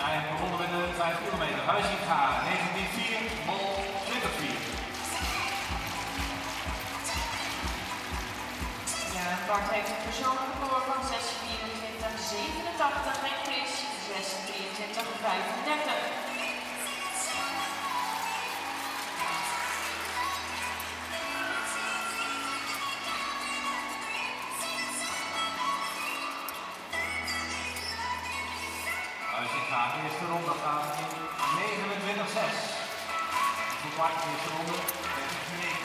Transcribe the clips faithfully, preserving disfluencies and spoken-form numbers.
zijn begonnen met de vijf kilometer. Huizinga negentien vier, Mol twintig vier. Ja, Bart heeft een persoonlijk record van zes vierentwintig zevenentachtig en Chris zes drieëntwintig vijfendertig. Huizinga de eerste ronde gaat in negenentwintig zes. Voor Bart de eerste ronde dertig negen.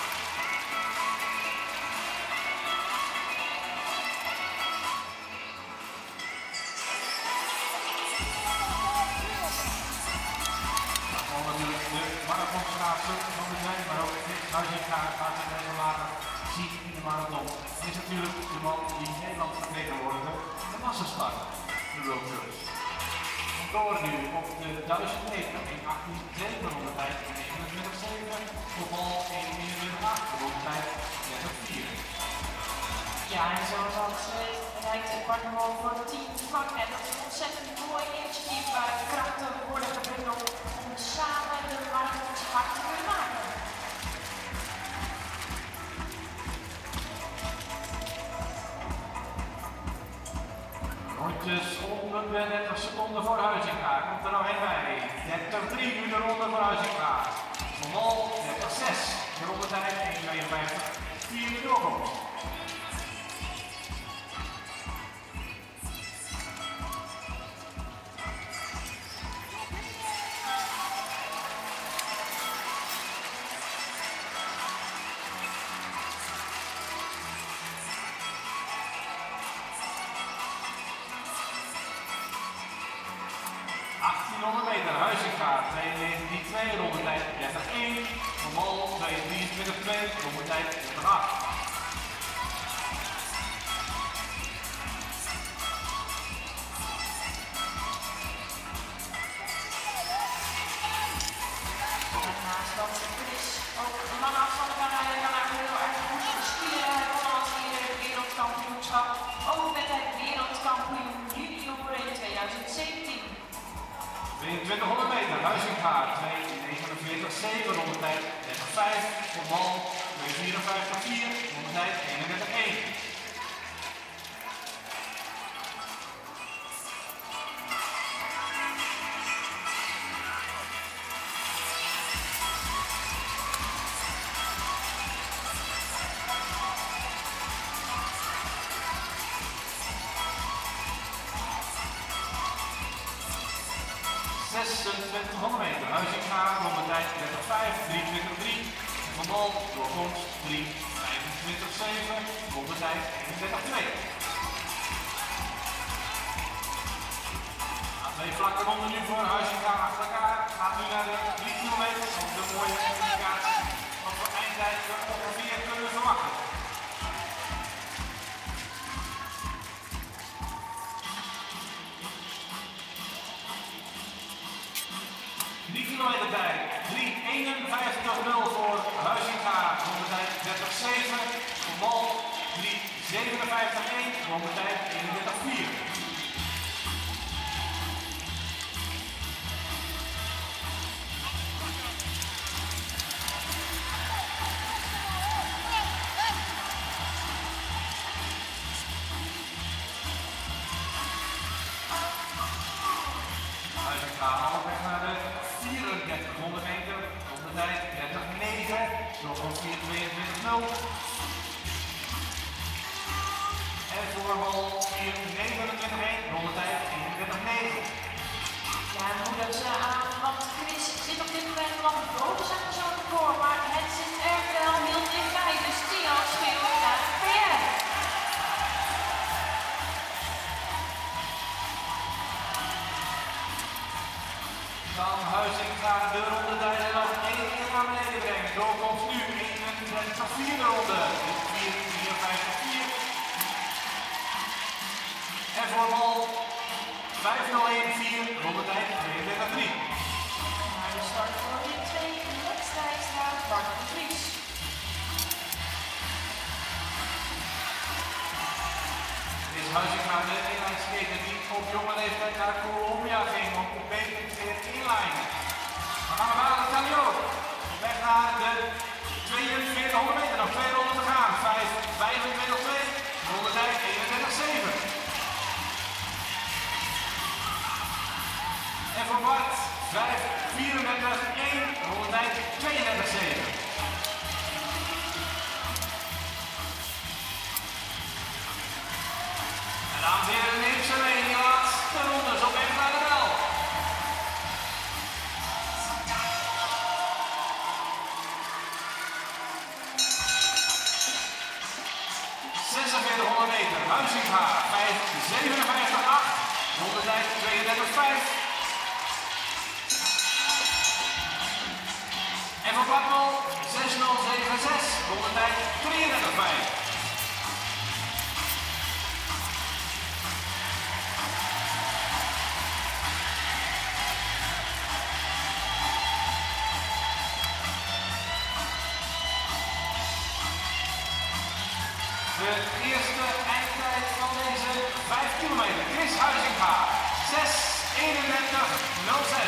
De marathonschaatser van de zijn, maar ook Chris Huizinga gaat zich regelmatig zien in de marathon. Hij is natuurlijk de man die Nederland vertegenwoordigt, de massastart, de World Trucks. We door nu op de duizend meter in achttien zeven rondetijd negenentwintig zeven, vooral in eenentwintig acht rondetijd dertig vier. Ja, en zoals al gezegd rijdt Bart Mol voor tien vak en dat is een ontzettend mooi initiatief waar krachten worden gebundeld om samen de marathons hard te kunnen maken. Rondjes honderddertig seconden voor Huizinga. Komt er nou heen bij. dertig drie nu de ronde voor Huizinga. Van Mol dertig zes. De rondetijd één tweeënvijftig vier de doorkomst. achttienhonderd meter, Huizinga twee negentien twee, rondetijd dertig één, Van Mol twee drieëntwintig twee, rondetijd dertig acht. Naast dat Chris ook de mannenafstanden kan rijden, kan hij heel erg goed skiën, zoals hier het wereldkampioenschap, ook met het wereldkampioen junioren in tweeduizend zeventien. tweeëntwintighonderd meter, Huizinga twee negenenveertig zeven, rondetijd dertig vijf, Van Mol twee vierenvijftig vier, rondetijd eenendertig één. zesentwintighonderd meter, Huizinga, rondetijd dertig vijf, drieëntwintig drie, Van Mol, doorkomst drie vijfentwintig zeven, rondetijd eenendertig twee. Twee vlakke ronden nu voor Huizinga achter elkaar, gaat nu naar de drie kilometer, op de mooie indicatie wat voor eindtijd we ongeveer kunnen verwachten. drie kilometer tijd, drie eenenvijftig nul voor Huizinga, rondetijd dertig zeven, Van Mol drie zevenenvijftig één, rondetijd eenendertig vier. Huizinga al weg naar de vierendertighonderd meter, rondetijd dertig negen, doorkomst vier tweeëntwintig nul. En voor Mol vier negenentwintig één, rondetijd eenendertig negen. Ja, en hoe dat ze aan, want Chris zit op dit moment wat boven zijn persoonlijk record, maar het zit er wel heel dichtbij, dus Tio speelt naar de P R. Dan Huizinga de rondetijden nog één keer naar beneden brengt. Doorkomst nu eenendertig vier de ronde. vier vierenvijftig vier. En voor Mol vijf nul één vier, rondetijd tweeëndertig drie. Maar de start voor de tweede wedstrijd staat Bart de Vries. Het is Huizinga, de eenlijnskater die op jonge leeftijd naar Colombia ging om de B T inline. We gaan we naar de Talio. Weg naar de tweeënveertighonderd meter, nog twee ronden te gaan. vijf vijfentwintig twee, rondetijd eenendertig zeven. En voor Bart vijf vierendertig één, rondetijd tweeëndertig zeven. En dames en heren, neemt ze mee in die laatste rondes op weg naar de bel. zesenveertighonderd meter, Huizinga, vijf zevenenvijftig acht, rondetijd tweeëndertig vijf. En voor Bartmel zes nul zeven zes, rondetijd drieëndertig vijf. De eerste eindtijd van deze vijf kilometer, Chris Huizinga, zes eenendertig nul zes.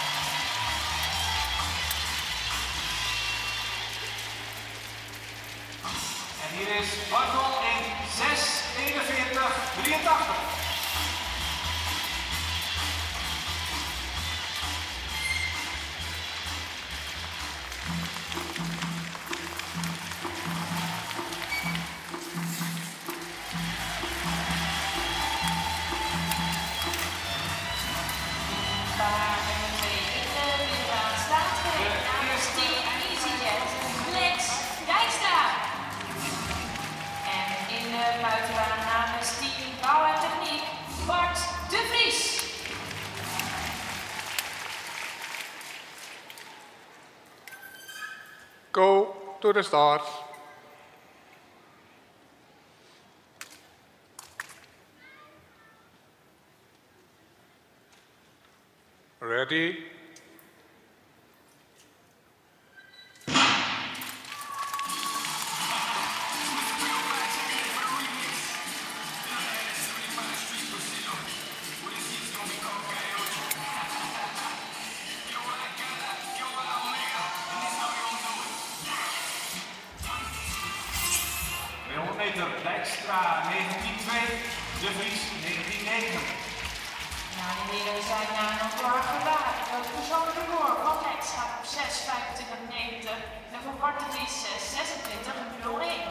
En hier is Bartol in zes eenenveertig drieëntachtig. Buitenbaan namens team Bouw en Techniek, Bart de Vries. Go to the start. Ready? meter, Dijkstra negentien twee, De Vries negentien negen. Nou, de heren zijn uh, nog door gedaan. Het persoonlijke record van Dijkstra op zes vijfentwintig negentig en voor Bart de Vries zesentwintig nul één.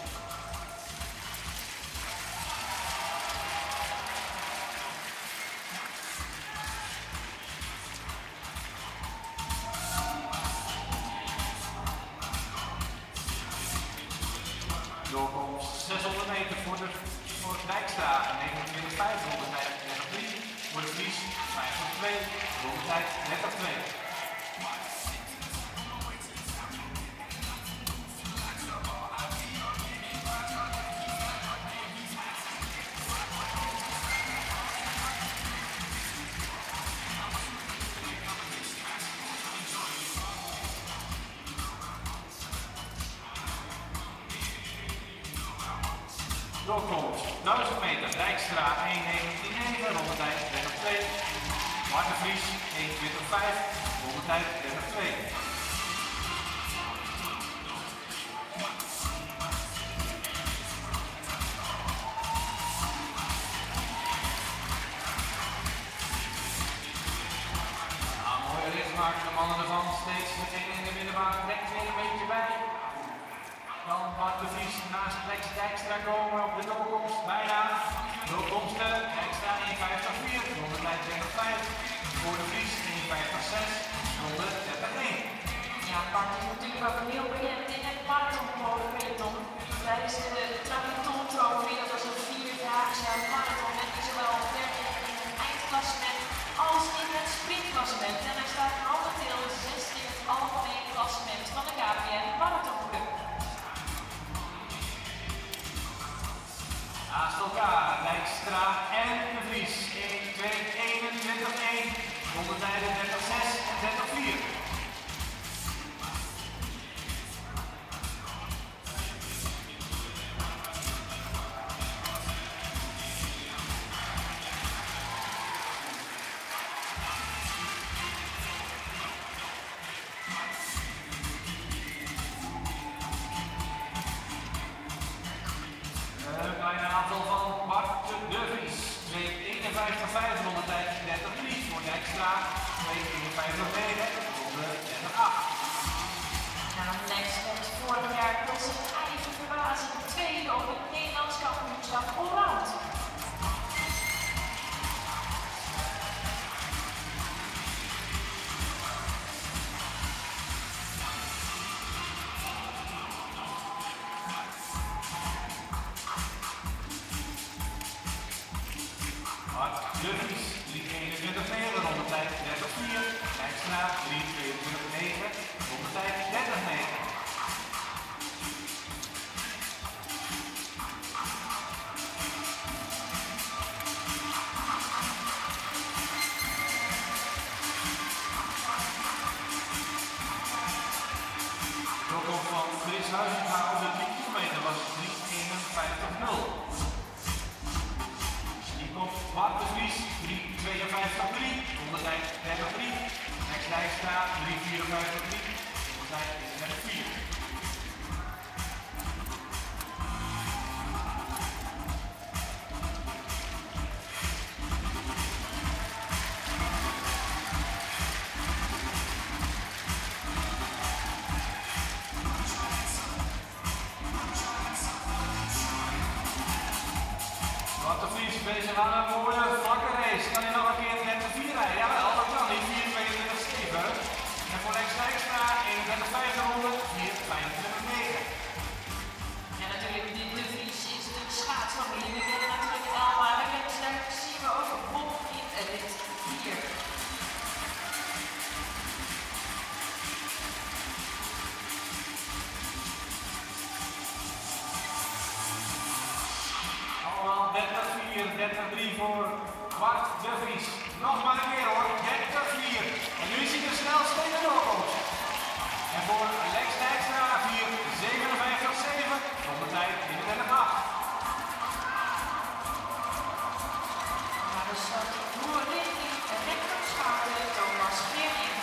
Doorkomst zeshonderd meter voor de voor Dijkstra, negenentwintig vijf, rondetijd dertig drie. Voor De Vries vijftig twee, rondetijd dertig twee. Doorkomst duizend meter, Dijkstra één negentien negen, rondetijd dertig twee. Bart de Vries eenentwintig vijf, rondetijd dertig twee. Nou, mooie rit maken de mannen ervan, steeds meteen in de middenbaan, trekt weer een beetje bij. Dan Bart de Vries naast Lex Dijkstra komen op de doorkomst, bijna. Doorkomsten, Dijkstra één vijftig vier, rondetijd dertig vijf. Voor De Vries één vijftig zes, ronde dertig één. Ja, Bart is natuurlijk ook heel bekend in het marathonpeloton. Tijdens de Trapeton Trophy, dat was een vierdaagse marathon met zowel derde in het eindklassement als in het sprintklassement. En hij staat momenteel zesde in het algemeen klassement van de K P N Marathon Club. Naast elkaar, Dijkstra en De Vries, één twee eenentwintig één, rondetijden dertig zes en dertig vier. aantal van Bart de Vries. twee eenenvijftig vijf, rondetijd dertig drie. Voor Dijkstra twee eenenvijftig negen, ronde dertig acht. Nou, Lex werd vorig jaar tot zijn eigen verbazing tweede op het Nederlands kampioenschap allround. Bart de Vries, drie eenentwintig negen, rondetijd dertig vier. Dijkstra drie tweeëntwintig negen, rondetijd dertig negen. De doorkomst van Chris Huizinga op de tien kilometer was drie eenenvijftig nul. Die komt Bart de Vries, drie tweeënvijftig drie, rondetijd dertig drie. Max Dijkstra, drie vierenvijftig drie, rondetijd dertig vier. Bart de Vries bezig aan een mooie vlakke race. Kan hij nog een keer dertig vier rijden? Jawel, dat kan hij. vier tweeëntwintig zeven. En voor Lex Dijkstra eenendertig vijf ronde, vier vijfentwintig negen. En natuurlijk, de, de Vries is de schaatsfamilie. We kennen natuurlijk allemaal de wedstrijd. Zien we ook Bob in rit vier. Allemaal dertig vier, dertig drie voor Bart de Vries. Nog maar een keer hoor, dertig vier. En nu is hij de snelste in de doorkomst. En voor Lex Dijkstra vier zevenenvijftig zeven, rondetijd eenendertig acht. Maar de start voor richting rechterschouten Thomas Geering.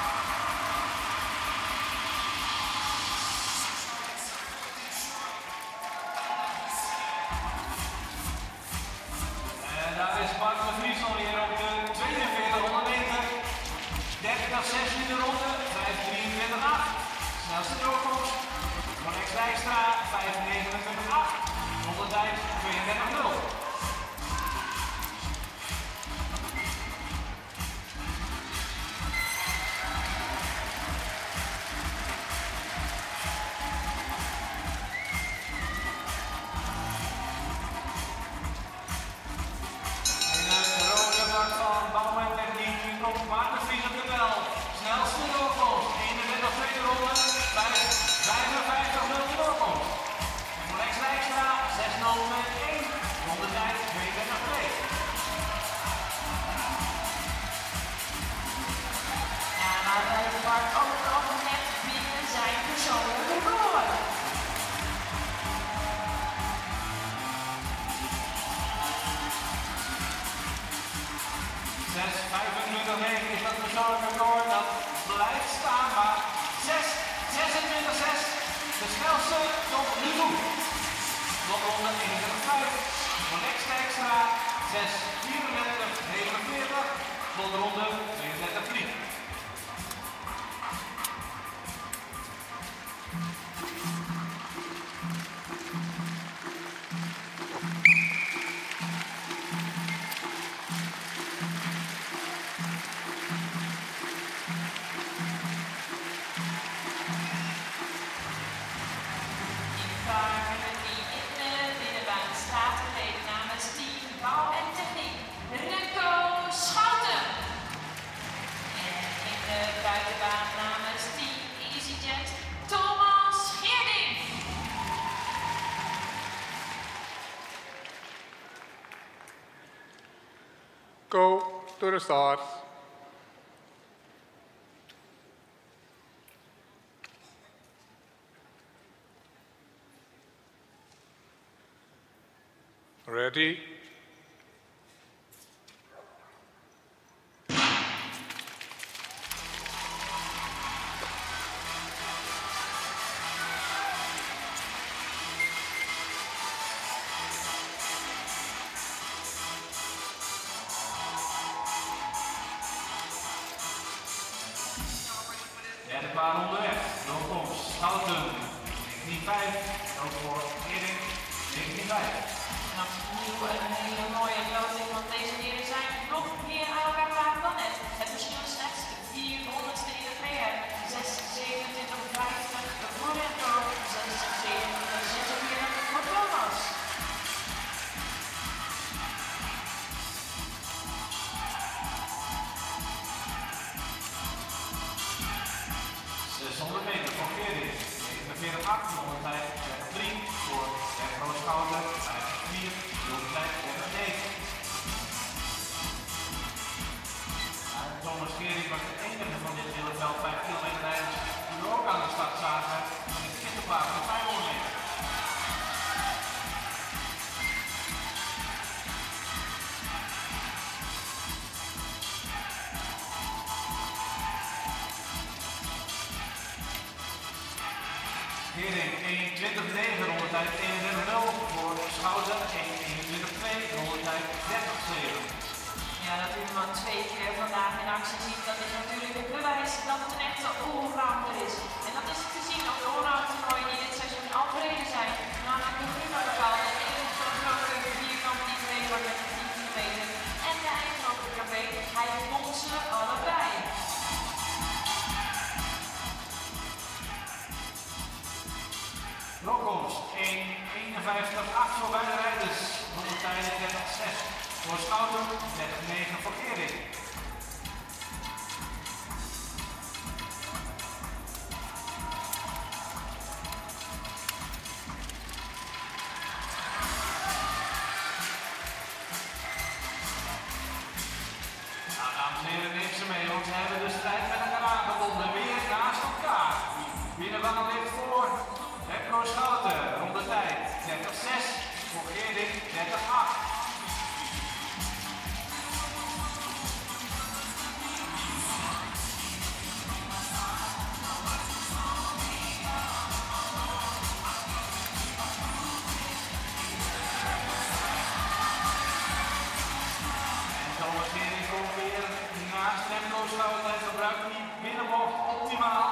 En daar is Bart de Vries alweer op de tweeënveertig meter. dertig zestiende ronde, vijf drieëntwintig acht. Snelste doorkomst. Voor Lex Dijkstra, vijf negenentwintig acht. Rondetijd tweeëndertig nul. En de rode vlag van Bouw en Techniek, hier komt Bart de Vries op de bel. Snelste doorkomst, eenendertig tweede ronde, vijf vijfenvijftig nul de doorkomst. En voor Lex Dijkstra, zes nul één, rondetijd tweeëndertig twee. Ja, maar wij Bart ook nog net binnen zijn persoonlijke record. zes vijfentwintig negen is dat persoonlijk record, dat blijft staan, maar zes zesentwintig zes, de snelste tot nu toe. Tot ronde eenendertig vijf, voor Lex Dijkstra, zes vierendertig negenenveertig, tot ronde tweeëndertig drie. Paarden die in de binnenbaan staat gereden namens Team Bouw en Techniek, Remco Schouten. En in de buitenbaan namens Team EasyJet, Thomas Geerding. Go to the start. Ready? klaar onderweg. Welkom, Schouten, negentien vijf. Ook voor Erik, negentien vijf. En opnieuw een hele mooie loting, want deze heren zijn nog meer aan elkaar geraakt dan net. Het verschil is slechts vierhonderdste in het P R. zes zevenentwintig vijftig voor Remco, zes zevenentwintig zesenveertig voor Thomas. zeshonderd meter voor Erik, negenenveertig acht. Rondetijd dertig drie voor Remco Schouten, vijftig vier. Rondetijd dertig negen. Thomas Gering was de enige van dit hele veld vijf kilometer rijders die we ook aan de start zagen in de kinderplaats van vijfhonderd meter. Gering eenentwintig negen, rondetijd eenendertig nul voor Schouten, eenentwintig twee, rondetijd dertig zeven. Ja, dat u hem al twee keer vandaag in actie ziet, dat is natuurlijk het bewijs dat het een echte allrounder is. En dat is te zien op de allround toernooien die dit seizoen al verreden zijn. Namelijk de Grunwald, de enige grote vierkant die twee wordt met tien kilometer. En de Eindhoven Café, hij won ze allebei. Lokkomst één eenenvijftig acht voor beide rijders, rondetijden dertig zes. Voor Schouten, dertig negen voor Gering. Nou, dames en heren, neem ze mee, want ze hebben de strijd met elkaar aangebonden. Weer naast elkaar. Binnenbaan ligt voor Remco Schouten, rondetijd dertig zes. Voor Gering, dertig acht. Hij gebruikt die binnenbocht optimaal.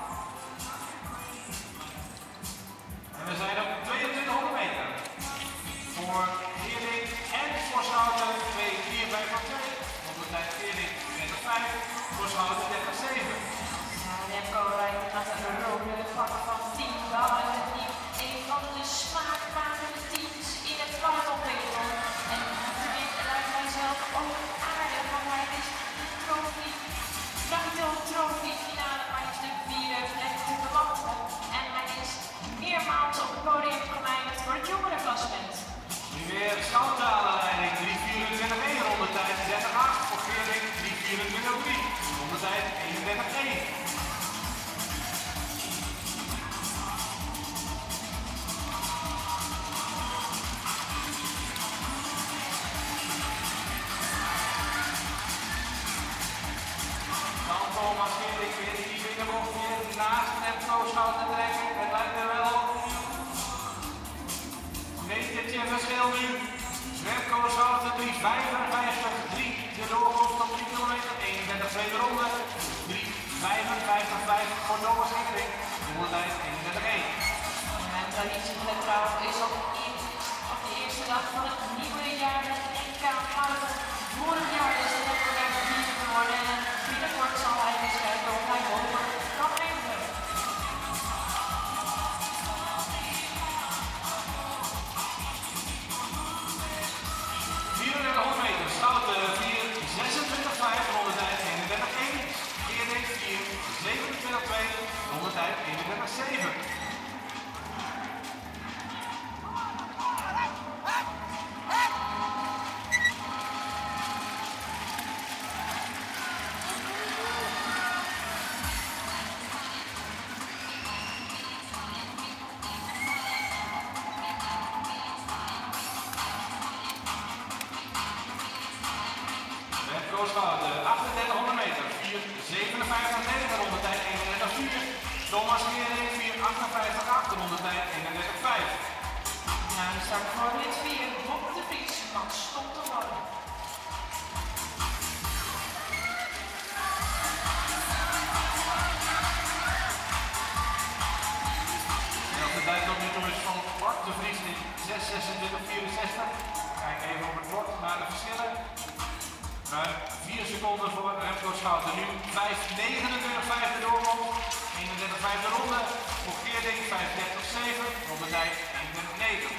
En we zijn op tweeëntwintighonderd meter. Voor Gering en voor Schouten twee vier vijf van twee. Op de tijd Gering dertig vijf, voor Schouten dertig zeven. Ja, Remco rijdt met een rode vak van tien. Wel niet een van de smaakmakende teams in het marathonpeloton. En dit lijkt mij zelf ook aardig, want hij is de trofee. Dankjewel, trofee finale, maar liefst de vierde plek te belanden. En hij is meermaals op het podium gemijnd voor het jongerenklassement. Nu weer Schouten aan de leiding, drie vierentwintig één, rondetijd dertig acht. Voor Gering drie vierentwintig drie, rondetijd eenendertig één. Thomas Gering weer die binnenbocht weer naast Remco Schouten trekken. Het lijkt er wel op. Metertje verschil nu. Remco Schouten drie vijfenvijftig drie. De doorkomst op drie kilometer. eenendertig tweede ronde. drie vijfenvijftig vijf voor Thomas Gering. Rondetijd eenendertig één. En traditiegetrouw is op, op de eerste dag van het nieuwe jaar met het N K Marathon. Vorig jaar is het ook weer vier geworden en binnenkort zal hij dus kijken of hij mogelijk kan eindigen. vierentwintighonderd meter, Schouten vier zesentwintig vijf, rondetijd eenendertig één. Gering vier zevenentwintig twee, rondetijd eenendertig zeven. Schouten, achtendertighonderd meter, vier zevenenvijftig negen, rondetijd eenendertig vier. Thomas Gering, vier achtenvijftig acht, rondetijd eenendertig vijf. Na de start voor rit vier, Bob de Vries van Stop te worden. maar de verschillen. Ruim vier seconden voor Remco Schouten. Nu vijf negenentwintig vijf de doormond. eenendertig vijf de ronde. Voor Geerdink vijf dertig zeven. Rondetijd eenendertig negen.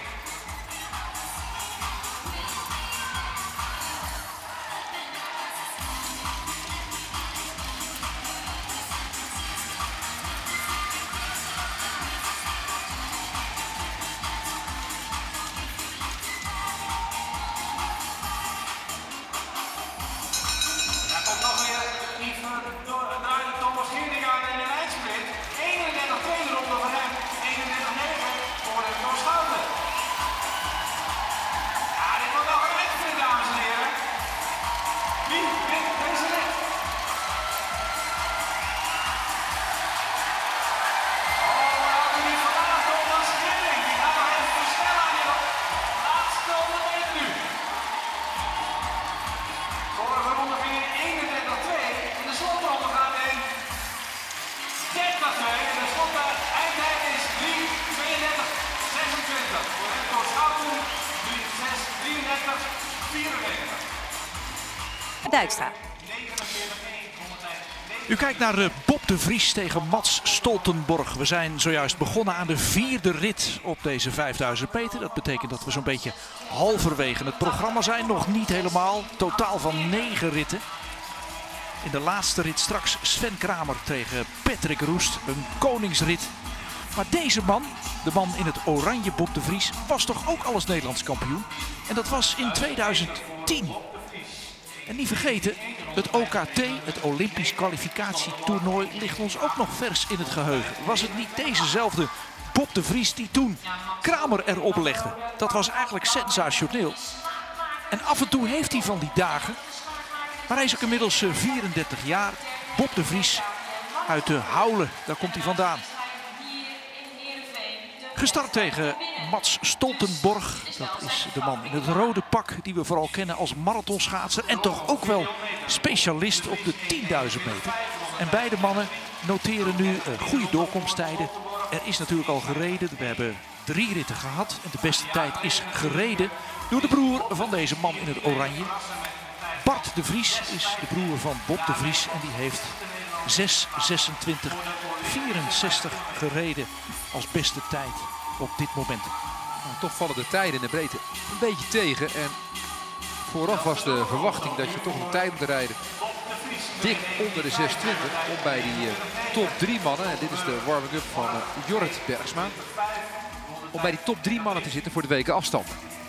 Dijkstra. U kijkt naar uh, Bob de Vries tegen Mats Stoltenborg. We zijn zojuist begonnen aan de vierde rit op deze vijfduizend meter. Dat betekent dat we zo'n beetje halverwege het programma zijn. Nog niet helemaal. Totaal van negen ritten. In de laatste rit straks Sven Kramer tegen Patrick Roest. Een koningsrit. Maar deze man, de man in het oranje Bob de Vries, was toch ook alles Nederlands kampioen. En dat was in tweeduizend tien. En niet vergeten, het O K T, het Olympisch kwalificatietoernooi, ligt ons ook nog vers in het geheugen. Was het niet dezezelfde Bob de Vries die toen Kramer erop legde? Dat was eigenlijk sensationeel. En af en toe heeft hij van die dagen. Maar hij is ook inmiddels vierendertig jaar. Bob de Vries uit de Houlen, daar komt hij vandaan. Gestart tegen Mats Stoltenborg. Dat is de man in het rode pak die we vooral kennen als marathonschaatser. En toch ook wel specialist op de tienduizend meter. En beide mannen noteren nu uh, goede doorkomsttijden. Er is natuurlijk al gereden. We hebben drie ritten gehad. En de beste tijd is gereden door de broer van deze man in het oranje. Bart de Vries is de broer van Bob de Vries. En die heeft zes zesentwintig vierenzestig gereden als beste tijd op dit moment. Nou, toch vallen de tijden in de breedte een beetje tegen. En vooraf was de verwachting dat je toch een tijd moet rijden dik onder de zes twintig om bij die uh, top drie mannen, en dit is de warming-up van uh, Jorrit Bergsma, om bij die top drie mannen te zitten voor de weken afstand.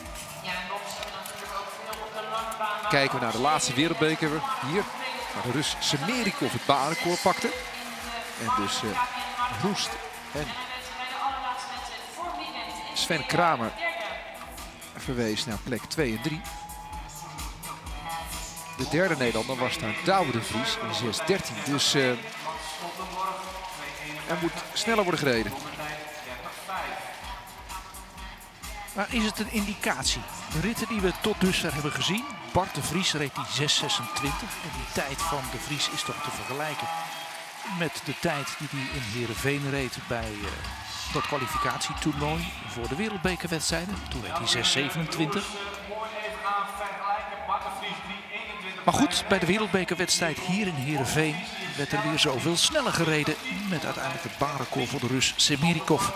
Kijken we naar de laatste wereldbeker hier, waar de Rus Semerikov het baanrecord pakte. En dus uh, Roest en Sven Kramer verwees naar plek twee en drie. De derde Nederlander was daar Douwe de Vries in zes dertien. Dus uh, er moet sneller worden gereden. Maar is het een indicatie? De ritten die we tot dusver hebben gezien. Bart de Vries reed die zes zesentwintig. En die tijd van de Vries is toch te vergelijken met de tijd die hij in Heerenveen reed bij uh, dat kwalificatietoernooi voor de wereldbekerwedstrijden. Toen reed hij zes zevenentwintig. Maar goed, bij de wereldbekerwedstrijd hier in Heerenveen werd er weer zoveel sneller gereden. Met uiteindelijk het baanrecord voor de Rus Semerikov.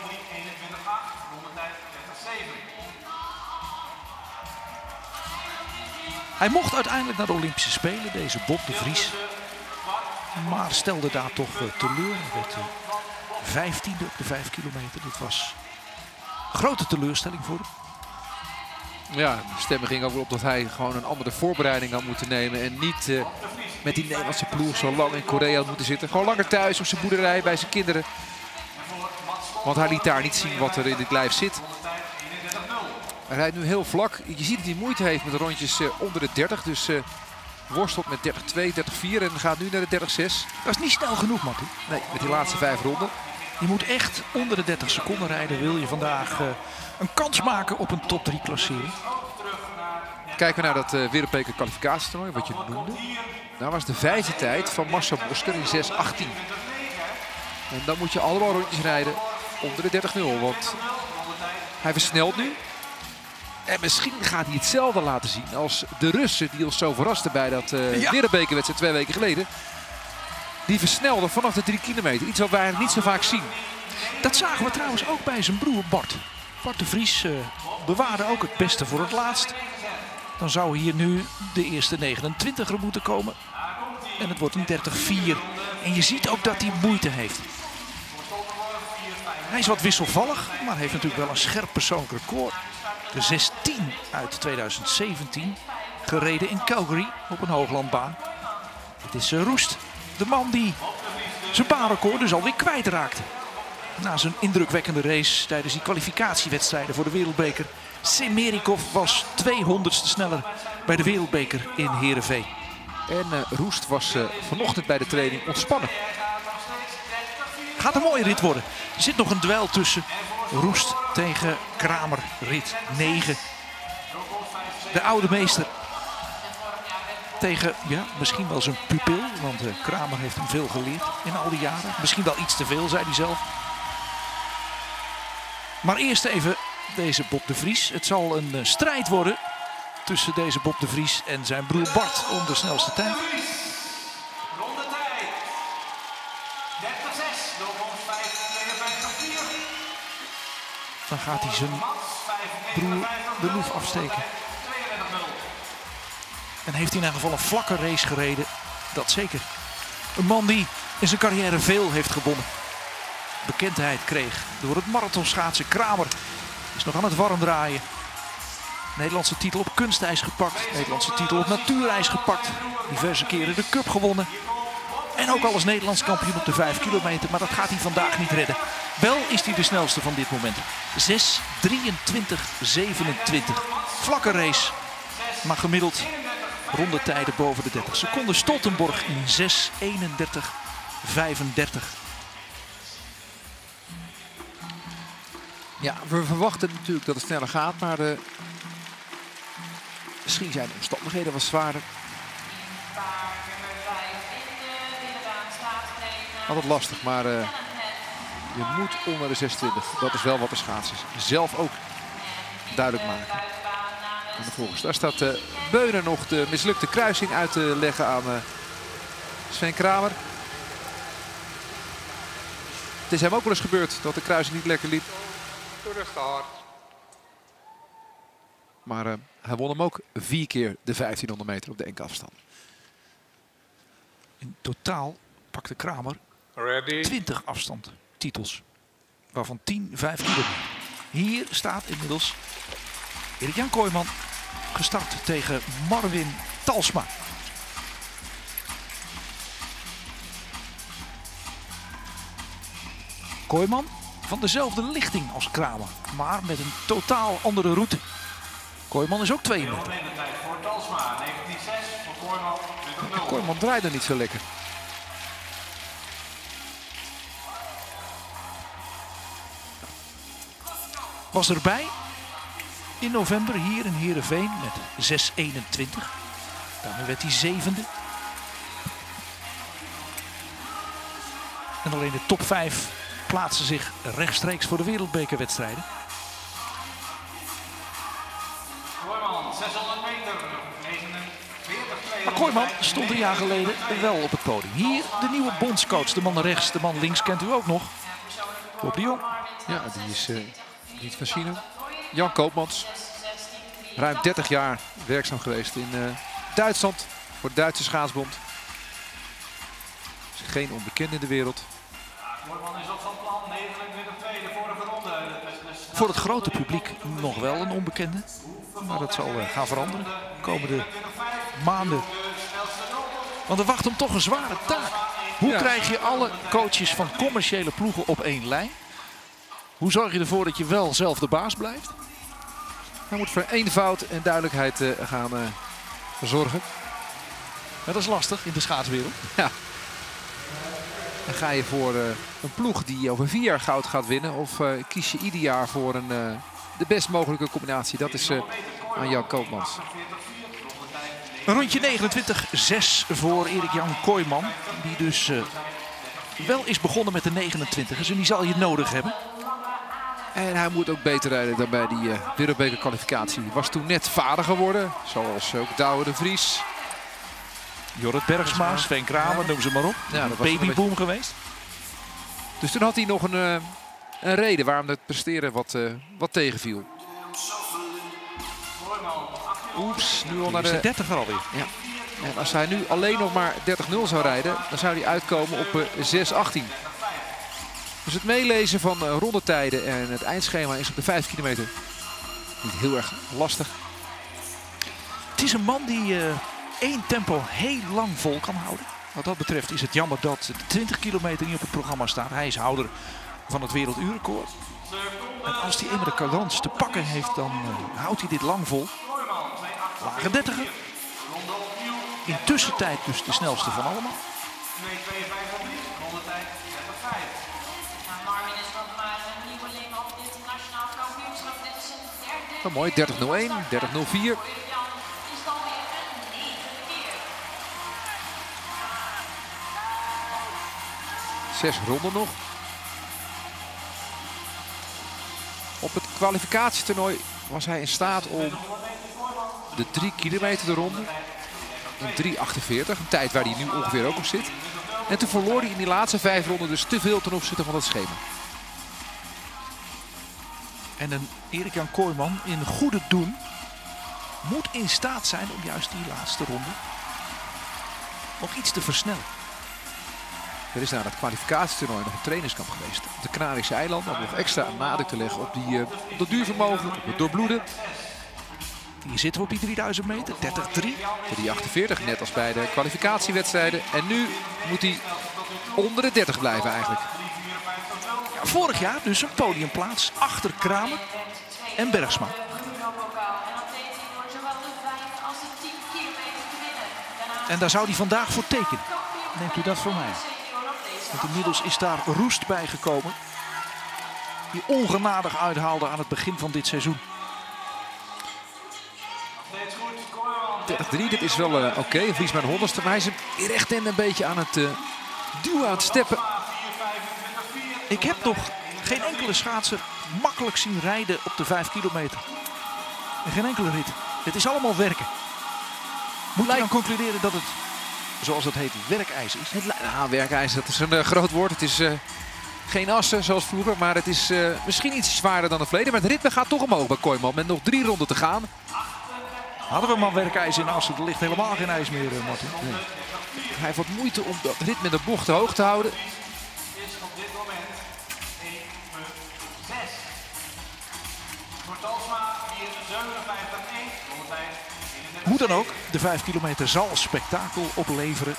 Hij mocht uiteindelijk naar de Olympische Spelen, deze Bob de Vries. Maar stelde daar toch uh, teleur. Hij werd uh, vijftiende op de vijf kilometer. Dat was een grote teleurstelling voor hem. Ja, de stemmen gingen over op dat hij gewoon een andere voorbereiding had moeten nemen. En niet uh, met die Nederlandse ploeg zo lang in Korea had moeten zitten. Gewoon langer thuis op zijn boerderij bij zijn kinderen. Want hij liet daar niet zien wat er in dit lijf zit. Hij rijdt nu heel vlak. Je ziet dat hij moeite heeft met de rondjes uh, onder de dertig. Dus uh, worstelt met dertig twee, dertig vier en gaat nu naar de dertig zes. Dat is niet snel genoeg, Mattie. Nee, met die laatste vijf ronden. Je moet echt onder de dertig seconden rijden. Wil je vandaag uh, een kans maken op een top drie klassering. Kijken we naar dat uh, wereldbeker kwalificatietoernooi, wat je noemde. Daar was de vijfde tijd van Marcel Bosker in zes achttien. En dan moet je allemaal rondjes rijden onder de dertig nul. Want hij versnelt nu. En misschien gaat hij hetzelfde laten zien als de Russen die ons zo verrasten bij dat uh, Ja. wereldbekerwedstrijd twee weken geleden. Die versnelde vanaf de drie kilometer. Iets wat wij eigenlijk niet zo vaak zien. Dat zagen we trouwens ook bij zijn broer Bart. Bart de Vries uh, bewaarde ook het beste voor het laatst. Dan zou hier nu de eerste negenentwintiger moeten komen. En het wordt een dertig vier. En je ziet ook dat hij moeite heeft. Hij is wat wisselvallig, maar heeft natuurlijk wel een scherp persoonlijk record. De zestien uit tweeduizend zeventien. Gereden in Calgary op een hooglandbaan. Het is uh, Roest. De man die zijn baanrecord dus alweer kwijtraakt. Na zijn indrukwekkende race tijdens die kwalificatiewedstrijden voor de wereldbeker. Semerikov was tweehonderdste sneller bij de wereldbeker in Heerenveen. En uh, Roest was uh, vanochtend bij de training ontspannen. Gaat een mooie rit worden. Er zit nog een duel tussen Roest tegen Kramer. Rit negen. De oude meester tegen, ja, misschien wel zijn pupil. Want uh, Kramer heeft hem veel geleerd in al die jaren. Misschien wel iets te veel, zei hij zelf. Maar eerst even deze Bob de Vries. Het zal een uh, strijd worden tussen deze Bob de Vries en zijn broer Bart om de snelste tijd. Rondetijd. dertig zes. Dan gaat hij zijn broer de loef afsteken. En heeft hij in ieder geval een vlakke race gereden. Dat zeker. Een man die in zijn carrière veel heeft gewonnen. Bekendheid kreeg door het marathonschaatsen. Kramer is nog aan het warm draaien. Nederlandse titel op kunstijs gepakt. Nederlandse titel op natuurijs gepakt. Diverse keren de cup gewonnen. En ook al als Nederlands kampioen op de vijf kilometer. Maar dat gaat hij vandaag niet redden. Wel is hij de snelste van dit moment. zes drieëntwintig zevenentwintig. Vlakke race. Maar gemiddeld rondetijden boven de dertig seconden. Stoltenborg in zes eenendertig vijfendertig. Ja, we verwachten natuurlijk dat het sneller gaat, maar uh, misschien zijn de omstandigheden wat zwaarder. Altijd lastig, maar uh, je moet onder de zesentwintig. Dat is wel wat de schaatsers zelf ook duidelijk maken. Aan de volgende start staat uh, Beunen nog de mislukte kruising uit te leggen aan uh, Sven Kramer. Het is hem ook wel eens gebeurd dat de kruising niet lekker liep. To the start. Maar uh, hij won hem ook vier keer de vijftienhonderd meter op de enkele afstand. In totaal pakte Kramer Ready. twintig afstand titels. Waarvan tien vijf kilometer. Hier staat inmiddels Erik-Jan Kooijman gestart tegen Marwin Talsma. Kooijman van dezelfde lichting als Kramer, maar met een totaal andere route. Kooijman is ook twee meter. tijd voor Talsma. negentien zes voor Kooijman. twintig nul. Kooijman draaide niet zo lekker. Was erbij in november hier in Heerenveen met zes eenentwintig. Daarmee werd hij zevende. En alleen de top vijf plaatsen zich rechtstreeks voor de wereldbekerwedstrijden. Kooijman, zeshonderd meter. negenenveertig Maar Kooijman stond een jaar geleden wel op het podium. Hier de nieuwe bondscoach, de man rechts, de man links kent u ook nog. Bob de Jong. Ja, die is uh, niet van China. Jan Koopmans. Ruim dertig jaar werkzaam geweest in uh, Duitsland voor de Duitse schaatsbond. Is geen onbekende in de wereld. Kooijman is op van plan. negenentwintig twee, de vorige ronde. Voor het grote publiek nog wel een onbekende. Maar dat zal uh, gaan veranderen de komende maanden. Want er wacht hem toch een zware taak. Hoe Ja. krijg je alle coaches van commerciële ploegen op één lijn? Hoe zorg je ervoor dat je wel zelf de baas blijft? Hij moet voor eenvoud en duidelijkheid uh, gaan uh, zorgen. Maar dat is lastig in de schaatswereld. Ja. Dan ga je voor uh, een ploeg die over vier jaar goud gaat winnen. Of uh, kies je ieder jaar voor een, uh, de best mogelijke combinatie. Dat is uh, aan Jan Koopmans. Een rondje negenentwintig zes voor Erik-Jan Kooijman. Die dus uh, wel is begonnen met de negenentwintigers. En die zal je nodig hebben. En hij moet ook beter rijden dan bij die uh, wereldbeker kwalificatie. Hij was toen net vader geworden, zoals ook Douwe de Vries. Jorrit Bergsma, Sven Kramer, noem ze maar op. Ja, dat was babyboom beetje... geweest. Dus toen had hij nog een, uh, een reden waarom het presteren wat, uh, wat tegenviel. Oeps, nu al naar de dertiger alweer. Ja. En als hij nu alleen nog maar dertig nul zou rijden, dan zou hij uitkomen op uh, zes achttien. Dus het meelezen van uh, rondetijden en het eindschema is op de vijf kilometer niet heel erg lastig. Het is een man die uh, één tempo heel lang vol kan houden. Wat dat betreft is het jammer dat de twintig kilometer niet op het programma staat. Hij is houder van het werelduurrecord. En als hij eenmaal de cadans te pakken heeft, dan uh, houdt hij dit lang vol. Lage dertiger. In tussentijd dus de snelste van allemaal. Nou, Marvin is nog maar een nieuweling op dit nationaal kampioenschap. Dit is een derde. Oh, mooi, dertig nul één, dertig nul vier. Jan is dan weer een negende keer. Zes ronden nog. Op het kwalificatietoernooi was hij in staat om de drie kilometer te ronden. In drie achtenveertig, een tijd waar hij nu ongeveer ook op zit. En toen verloor hij in die laatste vijf ronden dus te veel ten opzichte van het schema. En een Erik-Jan Kooijman in goede doen moet in staat zijn om juist die laatste ronde nog iets te versnellen. Er is na het kwalificatietoernooi nog een trainingskamp geweest op de Canarische eilanden. Om nog extra nadruk te leggen op, die, uh, op dat duurvermogen, op het doorbloeden. Hier zitten we op die drieduizend meter, dertig drie. drie achtenveertig, net als bij de kwalificatiewedstrijden. En nu moet hij onder de dertig blijven eigenlijk. Ja, vorig jaar dus een podiumplaats achter Kramer en Bergsma. En daar zou hij vandaag voor tekenen. Neemt u dat voor mij? Want inmiddels is daar Roest bij gekomen. Die ongenadig uithaalde aan het begin van dit seizoen. dertig drie, dit is wel uh, oké. Okay. Een Vriesman honderdste, maar hij is hier echt in een beetje aan het uh, duwen, aan het steppen. Ik heb nog geen enkele schaatser makkelijk zien rijden op de vijf kilometer. En geen enkele rit. Het is allemaal werken. Moet je dan concluderen dat het, zoals het heet, werkijs is? Het, nou, werkijs, dat is een uh, groot woord. Het is uh, geen assen zoals vroeger, maar het is uh, misschien iets zwaarder dan het verleden. Maar het ritme gaat toch omhoog bij Kooijman met nog drie ronden te gaan. Hadden we maar werkijs in Assen, er ligt helemaal geen ijs meer, Martin. Nee. Hij heeft wat moeite om dat ritme in de bocht hoog te houden. Is op dit moment één zes. Voor Talsma hier zevenenvijftig één. Hoe dan ook, de vijf kilometer zal spektakel opleveren.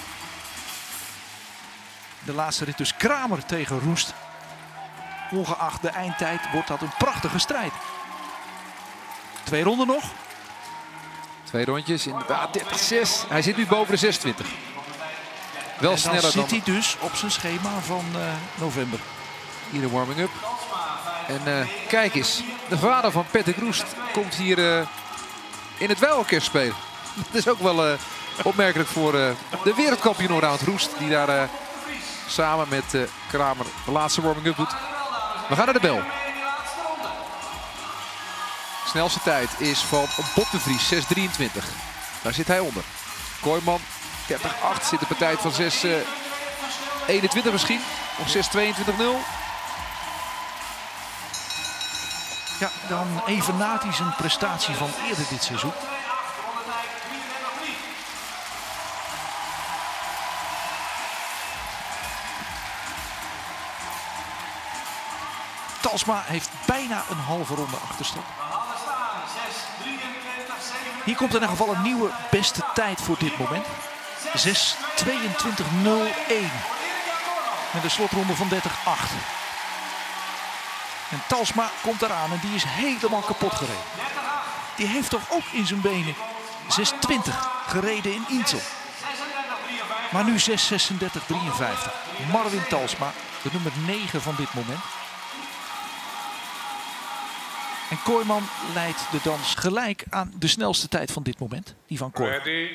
De laatste rit dus Kramer tegen Roest. Ongeacht de eindtijd wordt dat een prachtige strijd. Twee ronden nog. Twee rondjes, inderdaad dertig zes. Hij zit nu boven de zesentwintig. Wel en sneller dan dan... zit hij dus op zijn schema van uh, november. Hier de warming-up. En uh, kijk eens, de vader van Patrick Roest komt hier uh, in het wijlorkest spelen. Dat is ook wel uh, opmerkelijk voor uh, de wereldkampioen allround Roest. Die daar uh, samen met uh, Kramer de laatste warming-up doet. We gaan naar de bel. Snelste tijd is van Bob de Vries, zes drieëntwintig. Daar zit hij onder. Kooijman, dertig acht, zit de partij van zes eenentwintig misschien. Of zes tweeëntwintig nul. Ja, dan evenaart hij zijn prestatie van eerder dit seizoen. Talsma heeft bijna een halve ronde achterstand. Hier komt in ieder geval een nieuwe beste tijd voor dit moment. zes tweeëntwintig nul één. Met een slotronde van dertig acht. En Talsma komt eraan en die is helemaal kapot gereden. Die heeft toch ook in zijn benen zes twintig gereden in Insel. Maar nu zes zesendertig drieënvijftig. Marvin Talsma, de nummer negen van dit moment. En Kooijman leidt de dans gelijk aan de snelste tijd van dit moment. Die van Kooijman. Ready.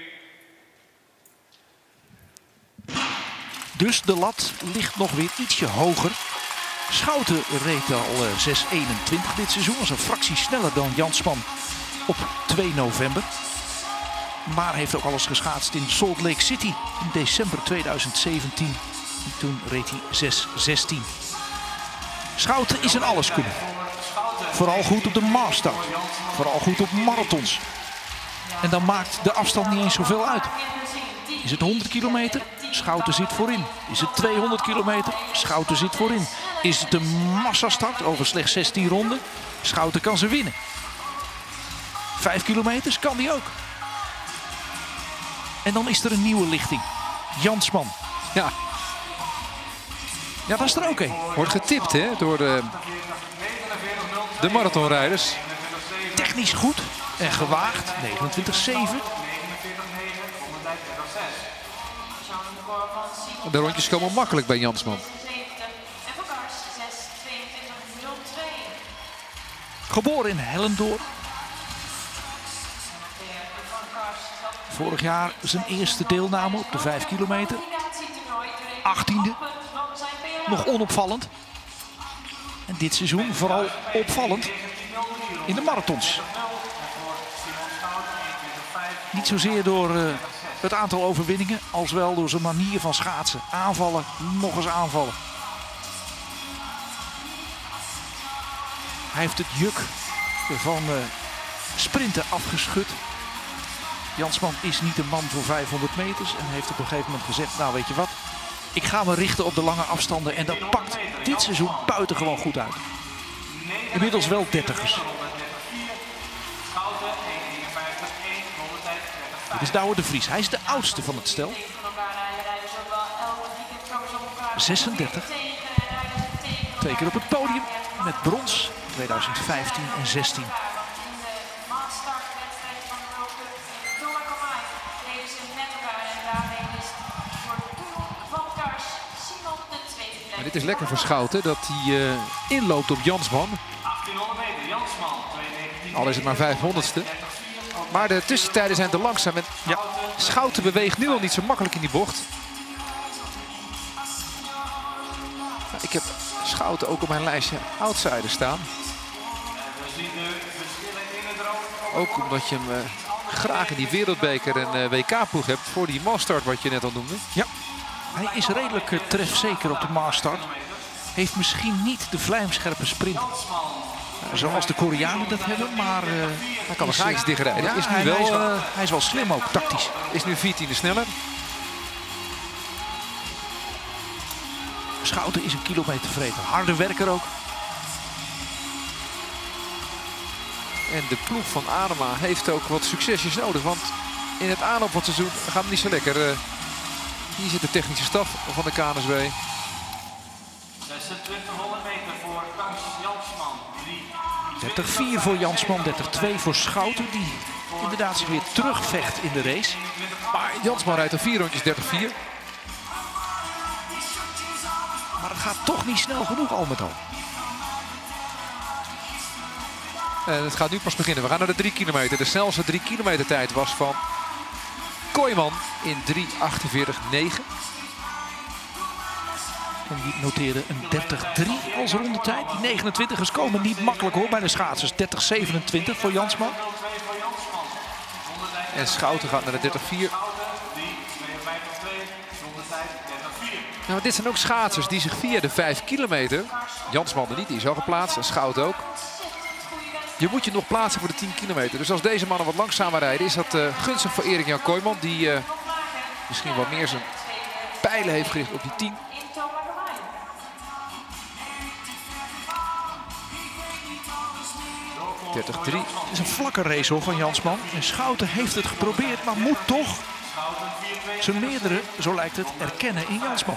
Dus de lat ligt nog weer ietsje hoger. Schouten reed al uh, zes eenentwintig dit seizoen. Dat is een fractie sneller dan Jansman op twee november. Maar heeft ook alles geschaatst in Salt Lake City in december tweeduizend zeventien. En toen reed hij zes zestien. Schouten is een alleskunner. Vooral goed op de maasstart. Vooral goed op marathons. En dan maakt de afstand niet eens zoveel uit. Is het honderd kilometer? Schouten zit voorin. Is het tweehonderd kilometer? Schouten zit voorin. Is het een massastart over slechts zestien ronden? Schouten kan ze winnen. Vijf kilometers kan die ook. En dan is er een nieuwe lichting. Jansman. Ja. Ja, dat is er ook een. Wordt getipt hè, door de, de marathonrijders. Technisch goed en gewaagd. negenentwintig zeven. De rondjes komen makkelijk bij Jansman. Geboren in Hellendoorn. Vorig jaar zijn eerste deelname op de vijf kilometer. achttiende. Nog onopvallend. En dit seizoen vooral opvallend in de marathons. Niet zozeer door uh, het aantal overwinningen, als wel door zijn manier van schaatsen. Aanvallen, nog eens aanvallen. Hij heeft het juk van uh, sprinten afgeschud. Jansman is niet een man voor vijfhonderd meters en heeft op een gegeven moment gezegd, nou weet je wat, ik ga me richten op de lange afstanden en dat pakt dit seizoen buitengewoon goed uit. Inmiddels wel dertigers. Dit is Douwe de Vries. Hij is de oudste van het stel. zesendertig. Twee keer op het podium met brons. tweeduizend vijftien en zestien. Maar dit is lekker voor Schouten dat hij uh, inloopt op Jansman. Al is het maar vijfhonderdste. Maar de tussentijden zijn te langzaam. En ja, Schouten beweegt nu al niet zo makkelijk in die bocht. Ik heb Schouten ook op mijn lijstje outsider staan. Ook omdat je hem uh, graag in die wereldbeker en uh, W K-ploeg hebt voor die massstart wat je net al noemde. Ja, hij is redelijk uh, trefzeker op de massstart. Heeft misschien niet de vlijmscherpe sprint. Zoals de Koreanen dat hebben, maar uh, hij kan de gaatjes dichtrijden. Ja, is nu hij, wel, hij, is wel, uh, hij is wel slim ook, tactisch. Is nu veertiende sneller. Schouten is een kilometer vreten. Harde werker ook. En de ploeg van Adema heeft ook wat succesjes nodig. Want in het aanloop van het seizoen gaat het niet zo lekker. Uh, hier zit de technische staf van de K N S W. zesentwintighonderd meter voor Jansman. dertig vier voor Jansman, dertig twee voor Schouten. Die inderdaad zich weer terugvecht in de race. Maar Jansman rijdt er vier rondjes dertig vier. Maar het gaat toch niet snel genoeg al met al. En het gaat nu pas beginnen. We gaan naar de drie kilometer. De snelste drie kilometer tijd was van Kooijman in drie achtenveertig negen. En die noteren een dertig drie als rondetijd. Die negenentwintigers komen niet makkelijk hoor bij de schaatsers. dertig zevenentwintig voor Jansman. En Schouten gaat naar de dertig vier. Nou, dit zijn ook schaatsers die zich via de vijf kilometer... Jansman er niet, die is al geplaatst. En Schouten ook. Je moet je nog plaatsen voor de tien kilometer. Dus als deze mannen wat langzamer rijden, is dat uh, gunstig voor Erik Jan Kooijman. Die uh, misschien wat meer zijn pijlen heeft gericht op die tien. dertig drie. Het is een vlakke race hoor van Jansman. En Schouten heeft het geprobeerd, maar moet toch zijn meerdere, zo lijkt het, erkennen in Jansman.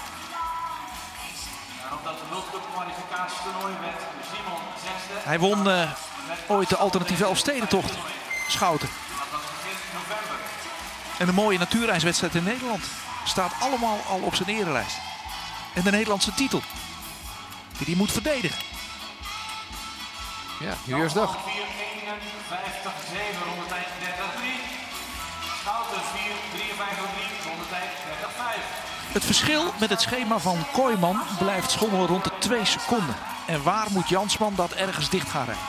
Hij won uh, ooit de alternatieve Elfstedentocht, Schouten. En een mooie natuurreiswedstrijd in Nederland. Staat allemaal al op zijn erelijst. En de Nederlandse titel, die hij moet verdedigen. Ja, nieuwjaarsdag. vier eenenvijftig zeven, rondetijd dertig drie. Schouten vier drieënvijftig drie, rondetijd dertig vijf. Het verschil met het schema van Kooijman blijft schommelen rond de twee seconden. En waar moet Jansman dat ergens dicht gaan rijden?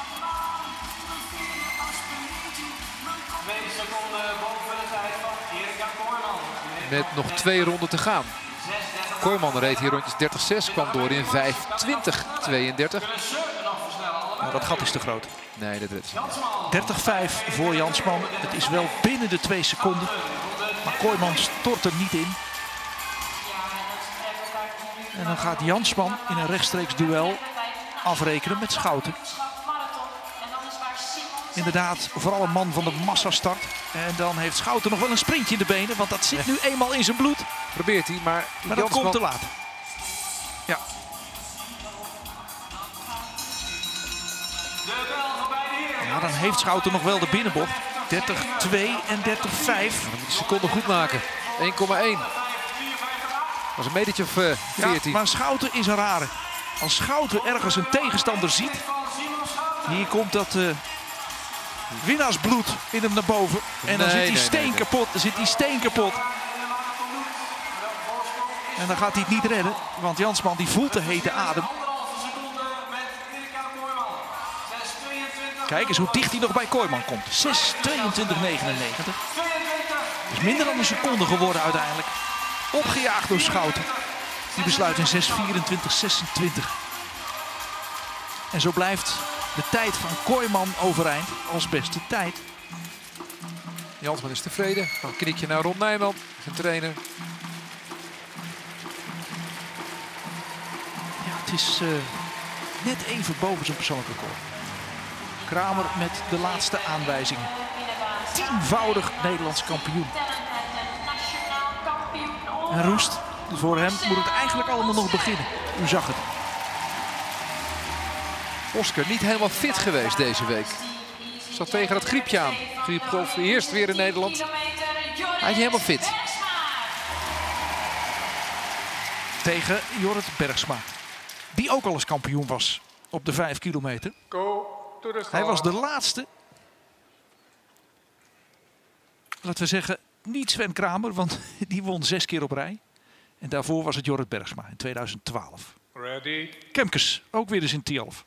Twee seconden boven de tijd van Erika Kooijman. Met nog twee ronden te gaan. Kooijman reed hier rondjes dertig zes, kwam door in vijf twintig tweeëndertig. Nou, dat gat is te groot. Nee, dat redt ze niet. dertig vijf voor Jansman. Het is wel binnen de twee seconden. Maar Kooijman stort er niet in. En dan gaat Jansman in een rechtstreeks duel afrekenen met Schouten. Inderdaad, vooral een man van de massastart. En dan heeft Schouten nog wel een sprintje in de benen. Want dat zit nu eenmaal in zijn bloed. Probeert hij, maar, Maar dat komt te laat. Ja. Ja, dan heeft Schouten nog wel de binnenbocht. dertig twee en dertig vijf. Dan moet hij seconden goed maken. één komma één. Dat was een metertje of uh, veertien. Ja, maar Schouten is een rare. Als Schouten ergens een tegenstander ziet. Hier komt dat uh, winnaarsbloed in hem naar boven. En dan Nee, zit hij nee, steen nee, nee. kapot. Dan zit hij steen kapot. En dan gaat hij het niet redden. Want Jansman die voelt de hete adem. Kijk eens hoe dicht hij nog bij Kooijman komt. zes tweeëntwintig negenennegentig. Is minder dan een seconde geworden uiteindelijk. Opgejaagd door Schouten. Die besluit in zes vierentwintig zesentwintig. En zo blijft de tijd van Kooijman overeind als beste tijd. Jansman is tevreden. Dan een knikje naar Ron Nijman, zijn trainer. Ja, het is uh, net even boven zijn persoonlijk record. Kramer met de laatste aanwijzingen. Tienvoudig Nederlands kampioen. En Roest, voor hem moet het eigenlijk allemaal nog beginnen. U zag het. Oscar niet helemaal fit geweest deze week. Zat tegen dat griepje aan. Griepgolf eerst weer in Nederland. Hij is helemaal fit. Tegen Jorrit Bergsma. Die ook al eens kampioen was op de vijf kilometer. Go to the start. Hij was de laatste. Laten we zeggen, niet Sven Kramer, want die won zes keer op rij. En daarvoor was het Jorrit Bergsma in tweeduizend twaalf. Ready. Kemkes, ook weer eens in Tialf.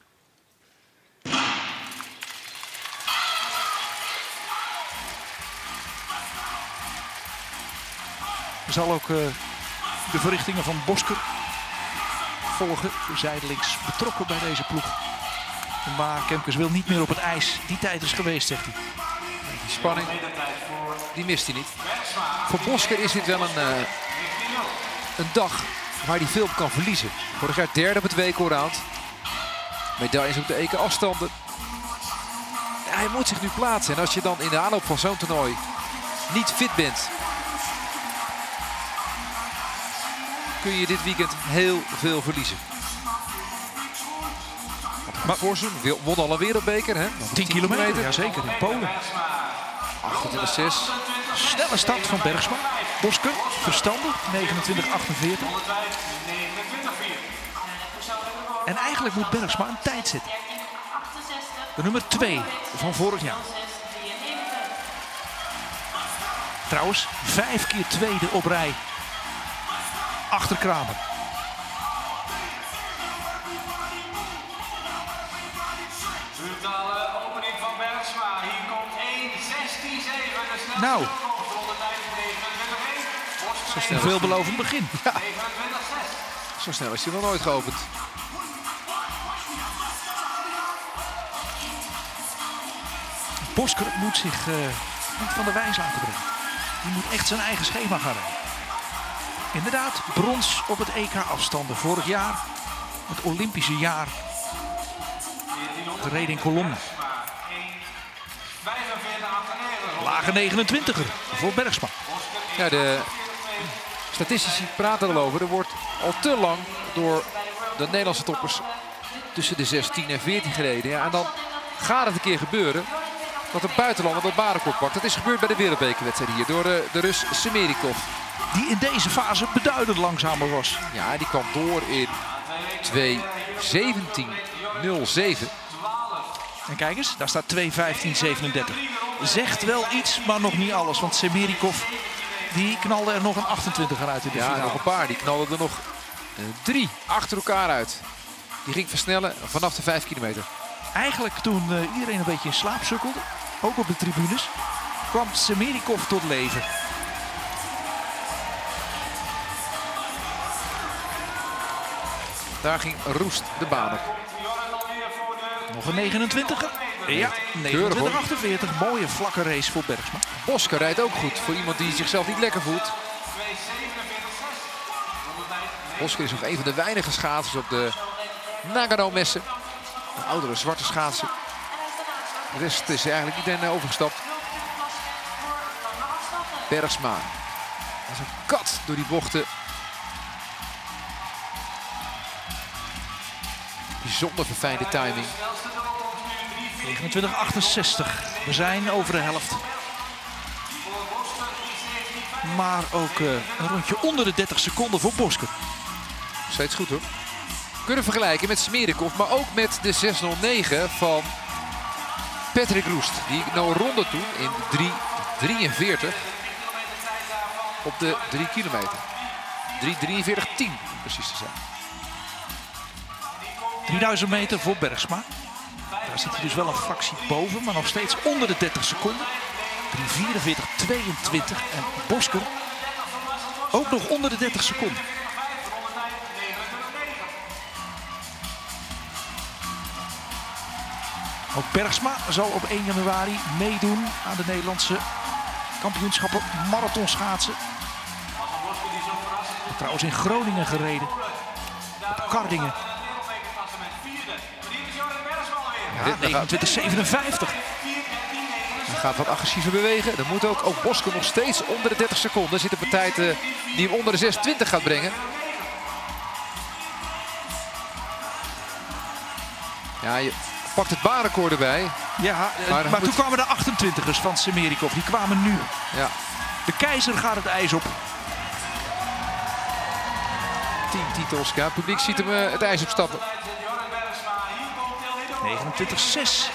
Er zal ook uh, de verrichtingen van Bosker volgen. Zijdelings betrokken bij deze ploeg. Maar Kemkes wil niet meer op het ijs. Die tijd is geweest, zegt hij. Die spanning, die mist hij niet. Voor Bosker is dit wel een, uh, een dag waar hij veel op kan verliezen. Vorig jaar derde op het W K-round. Medailles op de E K-afstanden. Ja, hij moet zich nu plaatsen. En als je dan in de aanloop van zo'n toernooi niet fit bent, kun je dit weekend heel veel verliezen. Maar Voorzoen won al een wereldbeker, hè? tien kilometer, jazeker, in Polen. achtentwintig zes. Snelle start van Bergsma. Bosker, verstandig, negenentwintig achtenveertig. En eigenlijk moet Bergsma een tijd zetten. De nummer twee van vorig jaar. Trouwens, vijf keer tweede op rij. Achter Kramer. Brutale opening van Bergsma. Hier komt één zestien zeven. Nou, Zo een snel, veelbelovend begin. Ja. zo snel is hij nog nooit geopend. Bosker moet zich uh, niet van de wijs laten brengen. Die moet echt zijn eigen schema gaan rijden. Inderdaad, brons op het E K-afstanden. Vorig jaar, het Olympische jaar. De reden in Colombia. Lage negenentwintiger voor Bergsma. Ja, de statistici praten er al over. Er wordt al te lang door de Nederlandse toppers tussen de zestien en veertien gereden. Ja, en dan gaat het een keer gebeuren dat een buitenlander dat baanrecord pakt. Dat is gebeurd bij de wereldbekerwedstrijd hier door de, de Rus Semerikov. Die in deze fase beduidend langzamer was. Ja, die kwam door in twee zeventien nul zeven. En kijk eens, daar staat twee vijftien zevenendertig. Zegt wel iets, maar nog niet alles. Want Semerikov die knalde er nog een achtentwintiger uit in de Ja, finale. nog een paar. Die knalden er nog uh, drie achter elkaar uit. Die ging versnellen vanaf de vijf kilometer. Eigenlijk toen uh, iedereen een beetje in slaap sukkelde, ook op de tribunes, kwam Semerikov tot leven. Daar ging Roest de baan op. Nog een negenentwintiger. Ja, negenentwintig achtenveertig. Mooie vlakke race voor Bergsma. Bosker rijdt ook goed voor iemand die zichzelf niet lekker voelt. Bosker is nog een van de weinige schaatsers op de Nagano-messen. Een oudere zwarte schaatser. De rest is eigenlijk iedereen overgestapt. Bergsma. Als een kat door die bochten. Bijzonder verfijnde timing. negenentwintig achtenzestig. We zijn over de helft. Maar ook uh, een rondje onder de dertig seconden voor Bosker. Steeds goed hoor. Kunnen vergelijken met Semerikov, maar ook met de zes nul negen van Patrick Roest. Die nou ronde toen in drie drieënveertig op de drie kilometer. drie drieënveertig tien om precies te zijn. drieduizend meter voor Bergsma. Daar zit hij dus wel een fractie boven, maar nog steeds onder de dertig seconden. drie vierenveertig tweeëntwintig en Bosker ook nog onder de dertig seconden. Ook Bergsma zal op één januari meedoen aan de Nederlandse kampioenschappen marathonschaatsen. Trouwens in Groningen gereden. Op Kardingen. Ja, negenentwintig zevenenvijftig. Hij gaat wat agressiever bewegen. Dan moet ook, ook Bosker nog steeds onder de dertig seconden. Zit op een tijd uh, die hem onder de zesentwintig gaat brengen. Ja, je pakt het baanrecord erbij. Ja, maar, maar toen kwamen de achtentwintigers van Semerikov. Die kwamen nu. Ja. De keizer gaat het ijs op. Tien titels. Ja, het publiek ziet hem uh, het ijs opstappen. negenentwintig zes.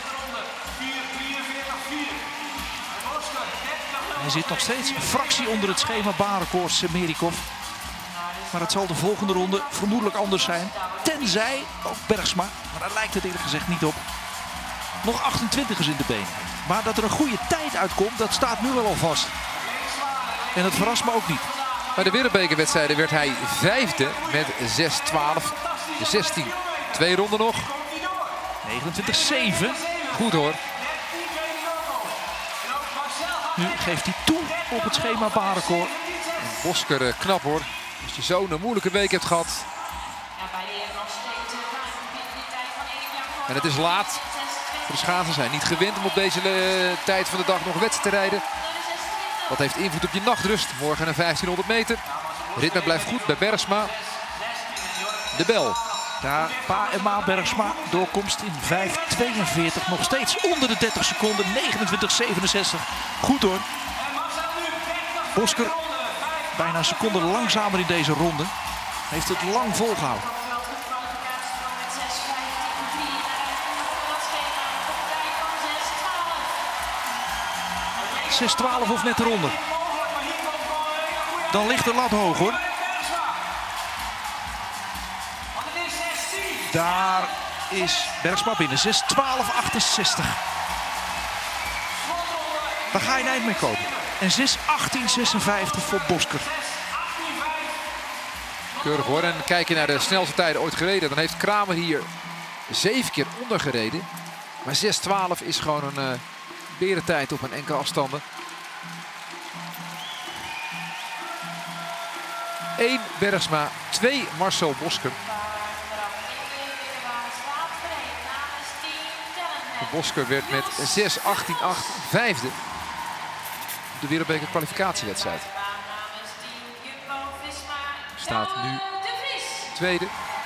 Hij zit nog steeds een fractie onder het schema baanrecord Semerikov. Maar het zal de volgende ronde vermoedelijk anders zijn. Tenzij ook Bergsma, maar daar lijkt het eerlijk gezegd niet op, nog achtentwintigers in de benen. Maar dat er een goede tijd uitkomt, dat staat nu wel al vast. En dat verrast me ook niet. Bij de wereldbekerwedstrijden werd hij vijfde met zes twaalf zestien. Twee ronden nog. negenentwintig zeven. Goed hoor. Nu geeft hij toe op het schema baanrecord. Bosker uh, knap hoor. Als je zo'n moeilijke week hebt gehad. En het is laat voor de schaatsers. Zijn niet gewend om op deze uh, tijd van de dag nog wedstrijd te rijden. Dat heeft invloed op je nachtrust. Morgen een vijftienhonderd meter. Het ritme blijft goed bij Bergsma. De bel. Daar Pa en Ma Bergsma doorkomst in vijf tweeënveertig. Nog steeds onder de dertig seconden. negenentwintig zevenenzestig. Goed hoor. Bosker bijna een seconde langzamer in deze ronde. Heeft het lang volgehouden. zes twaalf of net eronder. Dan ligt de lat hoog hoor. Daar is Bergsma binnen. zes twaalf achtenzestig. Daar ga je een eind mee komen. En zes achttien zesenvijftig voor Bosker. Keurig hoor. En kijk je naar de snelste tijden ooit gereden. Dan heeft Kramer hier zeven keer onder gereden. Maar zes twaalf is gewoon een uh, berentijd op een enkele afstanden. één Bergsma, twee Marcel Bosker. Bosker werd met zes achttien acht vijfde. De wereldbeker kwalificatiewedstrijd. Staat nu tweede.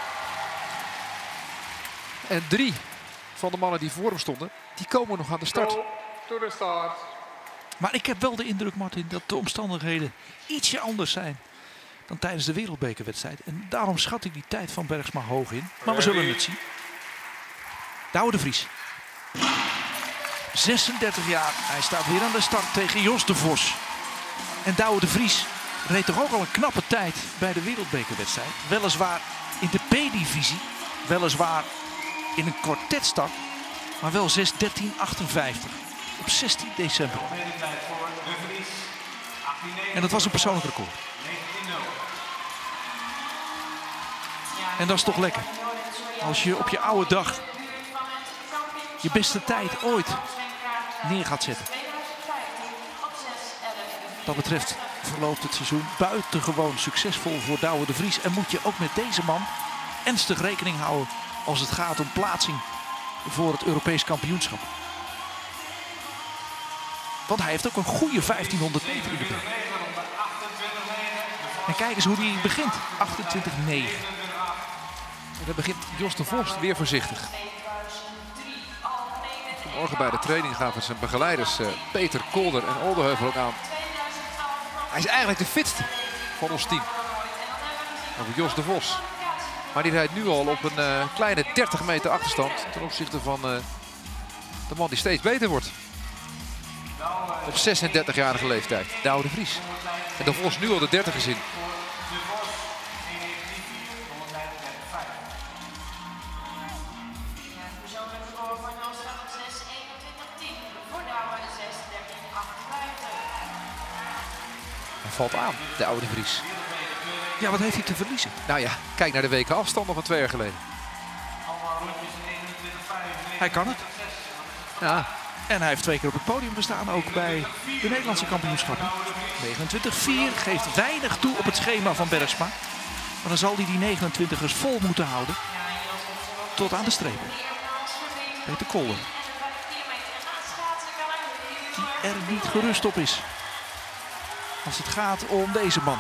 En drie van de mannen die voor hem stonden, die komen nog aan de start. To the start. Maar ik heb wel de indruk, Martin, dat de omstandigheden ietsje anders zijn dan tijdens de wereldbekerwedstrijd. En daarom schat ik die tijd van Bergsma hoog in. Maar we zullen het zien. Douwe de Vries. zesendertig jaar. Hij staat weer aan de start tegen Jos de Vos. En Douwe de Vries reed toch ook al een knappe tijd bij de wereldbekerwedstrijd. Weliswaar in de B-divisie, weliswaar in een kwartetstart, maar wel zes dertien achtenvijftig op zestien december. En dat was een persoonlijk record. En dat is toch lekker. Als je op je oude dag je beste tijd ooit neer gaat zetten. Wat dat betreft verloopt het seizoen buitengewoon succesvol voor Douwe de Vries. En moet je ook met deze man ernstig rekening houden als het gaat om plaatsing voor het Europees kampioenschap. Want hij heeft ook een goede vijftienhonderd meter in de benen. En kijk eens hoe hij begint. achtentwintig negen. En dan begint Jos de Vos weer voorzichtig. Vanmorgen bij de training gaven zijn begeleiders uh, Peter Kolder en Oldeheuvel ook aan. Hij is eigenlijk de fitste van ons team. Over Jos de Vos. Maar die rijdt nu al op een uh, kleine dertig meter achterstand ten opzichte van uh, de man die steeds beter wordt. Op zesendertigjarige leeftijd, Douwe de Vries. En de Vos nu al de dertig is in. Hij valt aan, de oude Vries. Ja, wat heeft hij te verliezen? Nou ja, kijk naar de weken afstand nog van twee jaar geleden. Hij kan het. Ja. En hij heeft twee keer op het podium gestaan, ook bij de Nederlandse kampioenschappen. negenentwintig vier geeft weinig toe op het schema van Bergsma. Maar dan zal hij die negenentwintigers vol moeten houden. Tot aan de streep. Peter Kolder. Die er niet gerust op is. Als het gaat om deze man.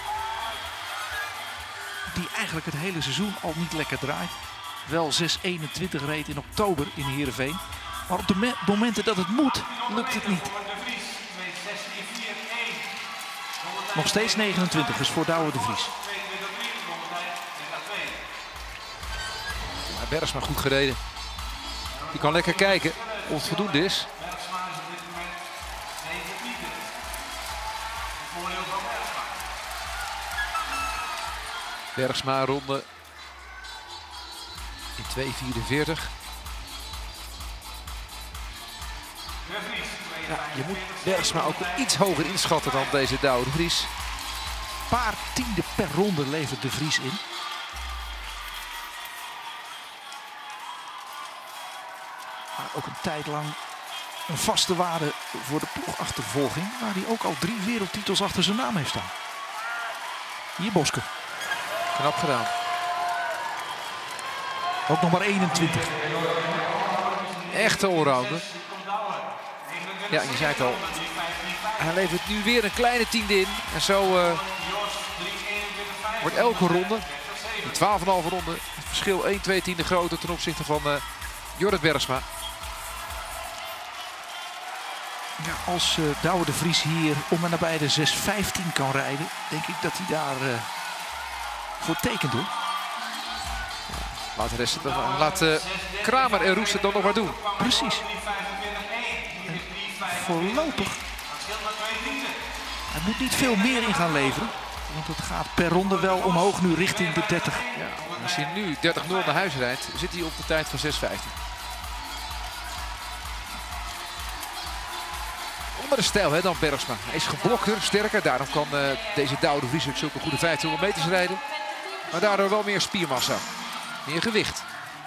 Die eigenlijk het hele seizoen al niet lekker draait. Wel zes eenentwintig reed in oktober in Heerenveen. Maar op de momenten dat het moet, lukt het niet. Nog steeds negenentwintigers voor Douwe de Vries. Maar Bergsma goed gereden. Die kan lekker kijken of het voldoende is. Bergsma ronde in twee vierenveertig. Ja, je moet Bergsma ook iets hoger inschatten dan deze Douwe de Vries. Een paar tiende per ronde levert de Vries in. Maar ook een tijd lang een vaste waarde voor de ploegachtervolging. Waar hij ook al drie wereldtitels achter zijn naam heeft staan. Hier Boske. Knap gedaan. Ook nog maar eenentwintig. Echte allrounder. Ja, je zei het al. Hij levert nu weer een kleine tiende in. En zo uh, wordt elke ronde, die twaalf komma vijf ronde, het verschil één, twee tiende groter ten opzichte van uh, Jorrit Bergsma. Ja, als uh, Douwe de Vries hier om en nabij de zes vijftien kan rijden, denk ik dat hij daar uh, voor tekent hoor. Laat, de rest, uh, laat uh, Kramer en Roest het dan nog maar doen. Precies. Voorlopig. Hij moet niet veel meer in gaan leveren. Want het gaat per ronde wel omhoog nu richting de dertig. Ja, als hij nu dertig nul naar huis rijdt, zit hij op de tijd van zes vijftien. Onder de stijl hè, dan Bergsma. Hij is geblokter, sterker. Daarom kan uh, deze Douwe de Vries ook zulke goede vijftienhonderd meters rijden. Maar daardoor wel meer spiermassa. Meer gewicht.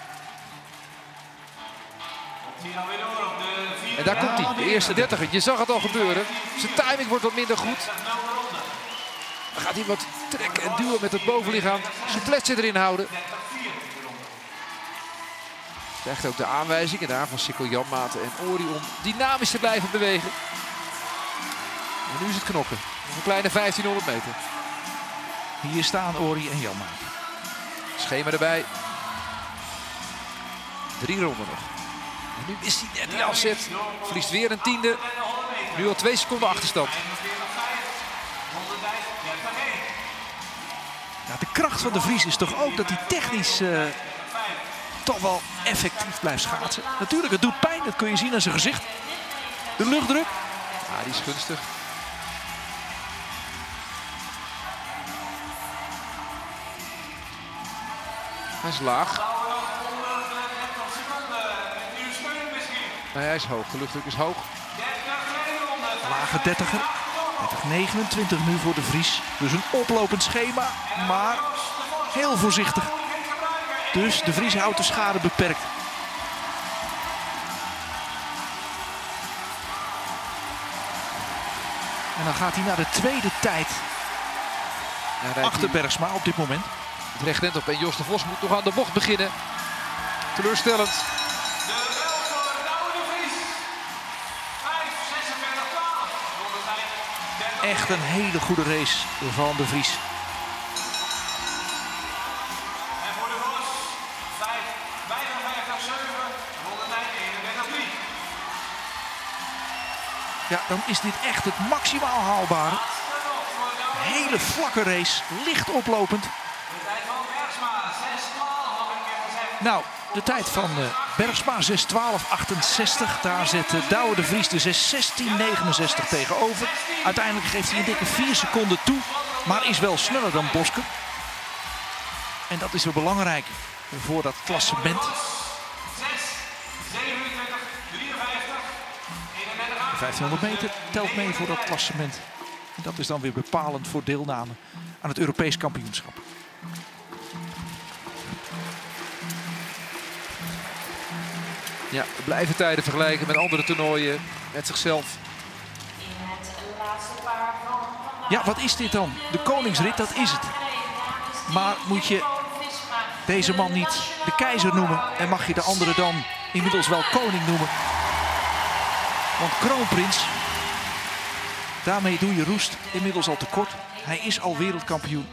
En daar komt hij, de eerste dertiger. Je zag het al gebeuren. Zijn timing wordt wat minder goed. Dan gaat hij wat trekken en duwen met het bovenlichaam. Zijn pletje erin houden. Krijgt ook de aanwijzingen daar van Sikkel Janmaat en Ori om dynamisch te blijven bewegen. En nu is het knokken. Een kleine vijftienhonderd meter. Hier staan Ori en Janmaat. Schema erbij. Drie ronden nog. En nu is hij net die afzet. Verliest weer een tiende. Nu al twee seconden achterstand. Ja, de kracht van de Vries is toch ook dat hij technisch uh, toch wel effectief blijft schaatsen. Natuurlijk, het doet pijn. Dat kun je zien aan zijn gezicht. De luchtdruk. Ja, die is gunstig. Hij is laag. Nee, hij is hoog. De luchtdruk is hoog. Lage dertiger. dertig negenentwintig nu voor de Vries. Dus een oplopend schema, maar heel voorzichtig. Dus de Vries houdt de schade beperkt. En dan gaat hij naar de tweede tijd. Achter Bergsma op dit moment. Het recht op en Jos de Vos moet nog aan de bocht beginnen. Teleurstellend. Echt een hele goede race van de Vries. En voor de Vos vijfenvijftig zeven, Rollentijn eenendertig drie. Ja, dan is dit echt het maximaal haalbare. Hele vlakke race, licht oplopend. De tijd van Bergsma, zes twaalf, nog een keer gezegd. Nou, de tijd van uh, Bergsma, zes twaalf achtenzestig. Daar zet uh, Douwe de Vries de zes zestien negenenzestig tegenover. Uiteindelijk geeft hij een dikke vier seconden toe. Maar is wel sneller dan Bosker. En dat is wel belangrijk voor dat klassement. zes zevenentwintig drieënvijftig, eenendertig. vijftienhonderd meter telt mee voor dat klassement. En dat is dan weer bepalend voor deelname aan het Europees kampioenschap. Ja, blijven tijden vergelijken met andere toernooien, met zichzelf. Ja, wat is dit dan? De koningsrit, dat is het. Maar moet je deze man niet de keizer noemen en mag je de andere dan inmiddels wel koning noemen? Want kroonprins, daarmee doe je Roest inmiddels al tekort. Hij is al wereldkampioen.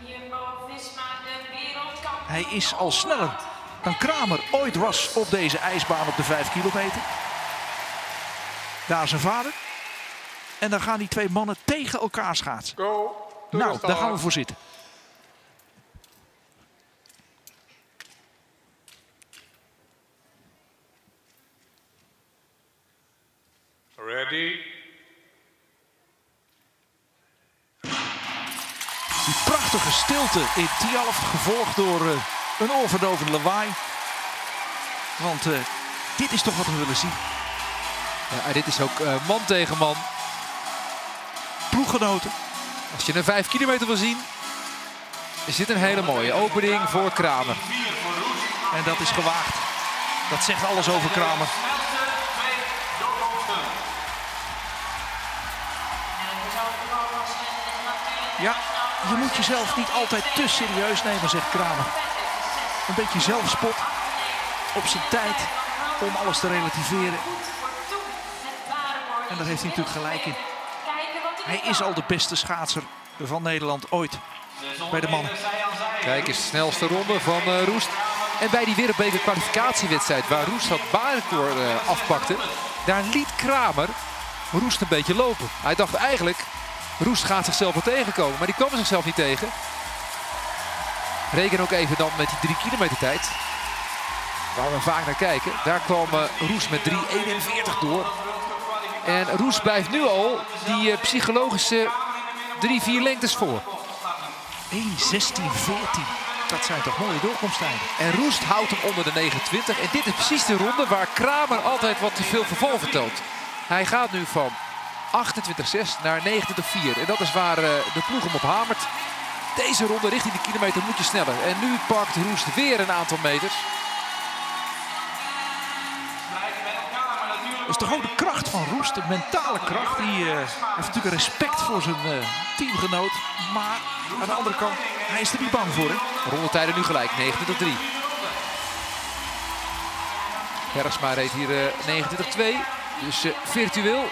Hij is al sneller dan Kramer ooit was op deze ijsbaan op de vijf kilometer. Daar zijn vader. En dan gaan die twee mannen tegen elkaar schaatsen. Go. Nou, daar gaan we voor zitten. Ready. Die prachtige stilte in Tialf, gevolgd door uh, een oorverdovend lawaai. Want uh, dit is toch wat we willen zien. Ja, dit is ook uh, man tegen man. Ploeggenoten. Als je een vijf kilometer wil zien, is dit een hele mooie opening voor Kramer. En dat is gewaagd. Dat zegt alles over Kramer. Ja, je moet jezelf niet altijd te serieus nemen, zegt Kramer. Een beetje zelfspot op zijn tijd om alles te relativeren. En daar heeft hij natuurlijk gelijk in. Hij is al de beste schaatser van Nederland ooit bij de mannen. Kijk eens, snelste ronde van uh, Roest. En bij die wereldbeker kwalificatiewedstrijd waar Roest dat baanrecord uh, afpakte, daar liet Kramer Roest een beetje lopen. Hij dacht eigenlijk, Roest gaat zichzelf wel tegenkomen, maar die kwam zichzelf niet tegen. Reken ook even dan met die drie kilometer tijd, waar we vaak naar kijken. Daar kwam uh, Roest met drie eenenveertig door. En Roest blijft nu al die uh, psychologische drie vier lengtes voor. één zestien veertien. Dat zijn toch mooie doorkomsttijden. En Roest houdt hem onder de negenentwintig. En dit is precies de ronde waar Kramer altijd wat te veel verval vertoont. Hij gaat nu van achtentwintig zes naar negenentwintig vier. En dat is waar uh, de ploeg hem op hamert. Deze ronde richting de kilometer moet je sneller. En nu pakt Roest weer een aantal meters. Dat is toch ook de kracht van Roest, de mentale kracht. Die uh, heeft natuurlijk respect voor zijn uh, teamgenoot. Maar aan de andere kant, hij is er niet bang voor. Hè? Rondetijden nu gelijk, negenentwintig drie. Bergsma reed hier uh, negenentwintig twee. Dus uh, virtueel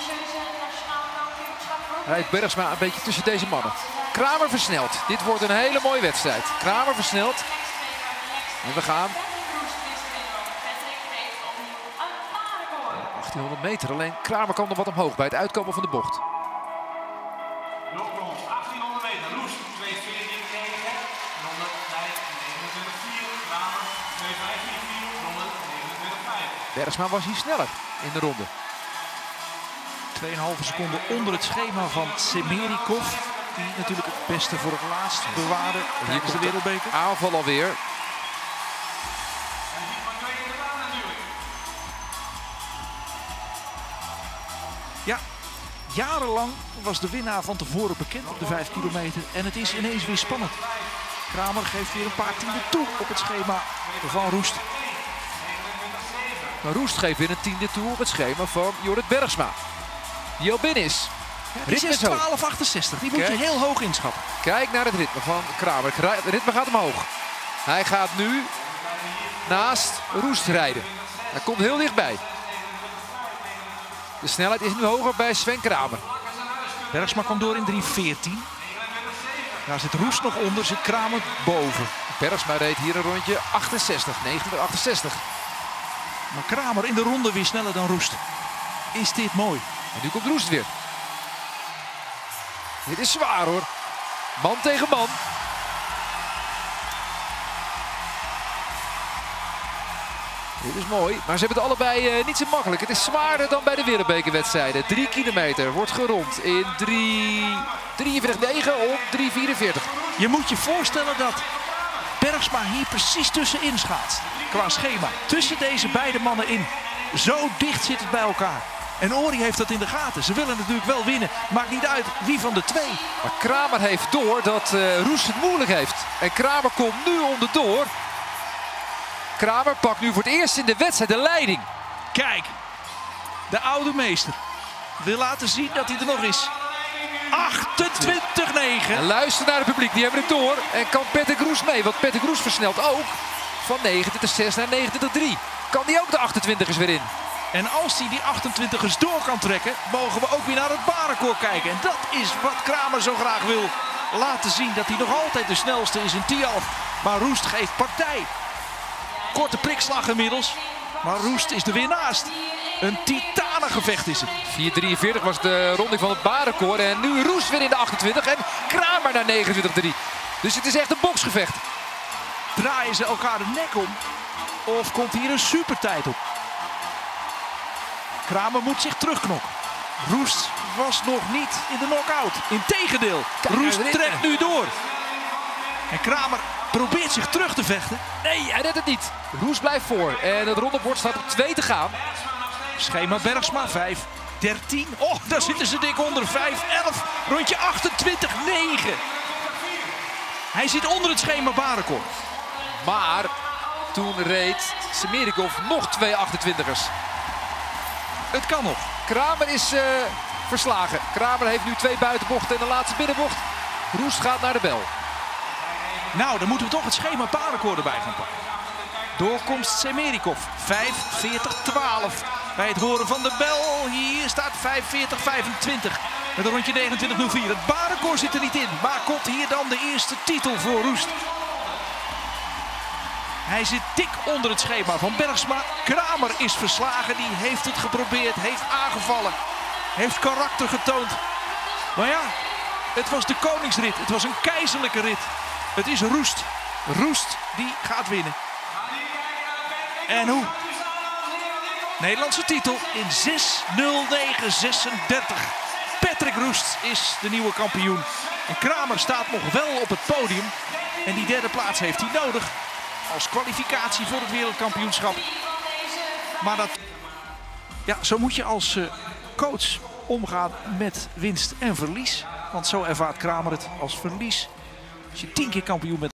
rijdt Bergsma een beetje tussen deze mannen. Kramer versnelt. Dit wordt een hele mooie wedstrijd. Kramer versnelt. En we gaan achttienhonderd meter. Alleen Kramer kan nog wat omhoog bij het uitkomen van de bocht. Loopkomst, achttienhonderd meter. Roest, twee veertien negen. Ronde negenentwintig vier. Kramer, twee vijftien vier. Ronde negenentwintig vijf. Bergsma was hier sneller in de ronde. twee komma vijf seconden onder het schema van Semerikov. Die natuurlijk het beste voor het laatst bewaarde tijdens de wereldbeker. Aanval alweer. Ja, jarenlang was de winnaar van tevoren bekend op de vijf kilometer. En het is ineens weer spannend. Kramer geeft weer een paar tienden toe op het schema van Roest. Maar Roest geeft weer een tiende toe op het schema van Jorrit Bergsma. Die al binnen is. Ja, die is twaalf achtenzestig. Die moet je heel hoog inschatten. Kijk naar het ritme van Kramer. Het ritme gaat omhoog. Hij gaat nu naast Roest rijden. Hij komt heel dichtbij. De snelheid is nu hoger bij Sven Kramer. Bergsma kwam door in drie veertien. Daar zit Roest nog onder, zit Kramer boven. Bergsma reed hier een rondje achtenzestig, negenentwintig achtenzestig. Maar Kramer in de ronde weer sneller dan Roest. Is dit mooi. En nu komt Roest weer. Dit is zwaar hoor. Man tegen man. Dit is mooi, maar ze hebben het allebei uh, niet zo makkelijk. Het is zwaarder dan bij de wereldbekerwedstrijden. Drie kilometer wordt gerond in drie drieënveertig negen op drie vierenveertig. Je moet je voorstellen dat Bergsma hier precies tussenin schaatst. Qua schema. Tussen deze beide mannen in. Zo dicht zit het bij elkaar. En Ori heeft dat in de gaten. Ze willen natuurlijk wel winnen. Maakt niet uit wie van de twee. Maar Kramer heeft door dat uh, Roest het moeilijk heeft. En Kramer komt nu onderdoor. Kramer pakt nu voor het eerst in de wedstrijd de leiding. Kijk, de oude meester wil laten zien dat hij er nog is. achtentwintig negen. En luister naar het publiek, die hebben het door. En kan Patrick Roest mee, want Patrick Roest versnelt ook. Van negenentwintig zes naar negenentwintig drie. Kan die ook de achtentwintigers weer in. En als hij die achtentwintigers door kan trekken, mogen we ook weer naar het baanrecord kijken. En dat is wat Kramer zo graag wil. Laten zien dat hij nog altijd de snelste is in Tialf. Maar Roest geeft partij. Korte prikslag inmiddels. Maar Roest is er weer naast. Een titanengevecht is het. vier drieënveertig was de ronding van het baanrecord. En nu Roest weer in de achtentwintig. En Kramer naar negenentwintig drie. Dus het is echt een boksgevecht. Draaien ze elkaar de nek om? Of komt hier een supertijd op? Kramer moet zich terugknokken. Roest was nog niet in de knock-out. Integendeel, Roest trekt nu door. En Kramer probeert zich terug te vechten. Nee, hij redt het niet. Roest blijft voor. En het rondebord staat op twee te gaan. Schema Bergsma vijf dertien. Oh, daar zitten ze dik onder. vijf elf. Rondje achtentwintig negen. Hij zit onder het schema baanrecord. Maar toen reed Semerikov nog twee achtentwintigers. Het kan nog. Kramer is uh, verslagen. Kramer heeft nu twee buitenbochten en de laatste binnenbocht. Roest gaat naar de bel. Nou, dan moeten we toch het schema baanrecord erbij gaan pakken. Doorkomst Semerikov. vijf veertig twaalf. Bij het horen van de bel. Hier staat vijf veertig vijfentwintig. Met een rondje negenentwintig nul vier. Het baanrecord zit er niet in. Maar komt hier dan de eerste titel voor Roest. Hij zit dik onder het schema van Bergsma. Kramer is verslagen. Die heeft het geprobeerd. Heeft aangevallen. Heeft karakter getoond. Maar ja, het was de koningsrit. Het was een keizerlijke rit. Het is Roest. Roest die gaat winnen. En hoe? Nederlandse titel in zes nul negen zesendertig. Patrick Roest is de nieuwe kampioen. En Kramer staat nog wel op het podium. En die derde plaats heeft hij nodig. Als kwalificatie voor het wereldkampioenschap. Maar dat... Ja, zo moet je als uh, coach omgaan met winst en verlies. Want zo ervaart Kramer het als verlies. Als je tien keer kampioen bent.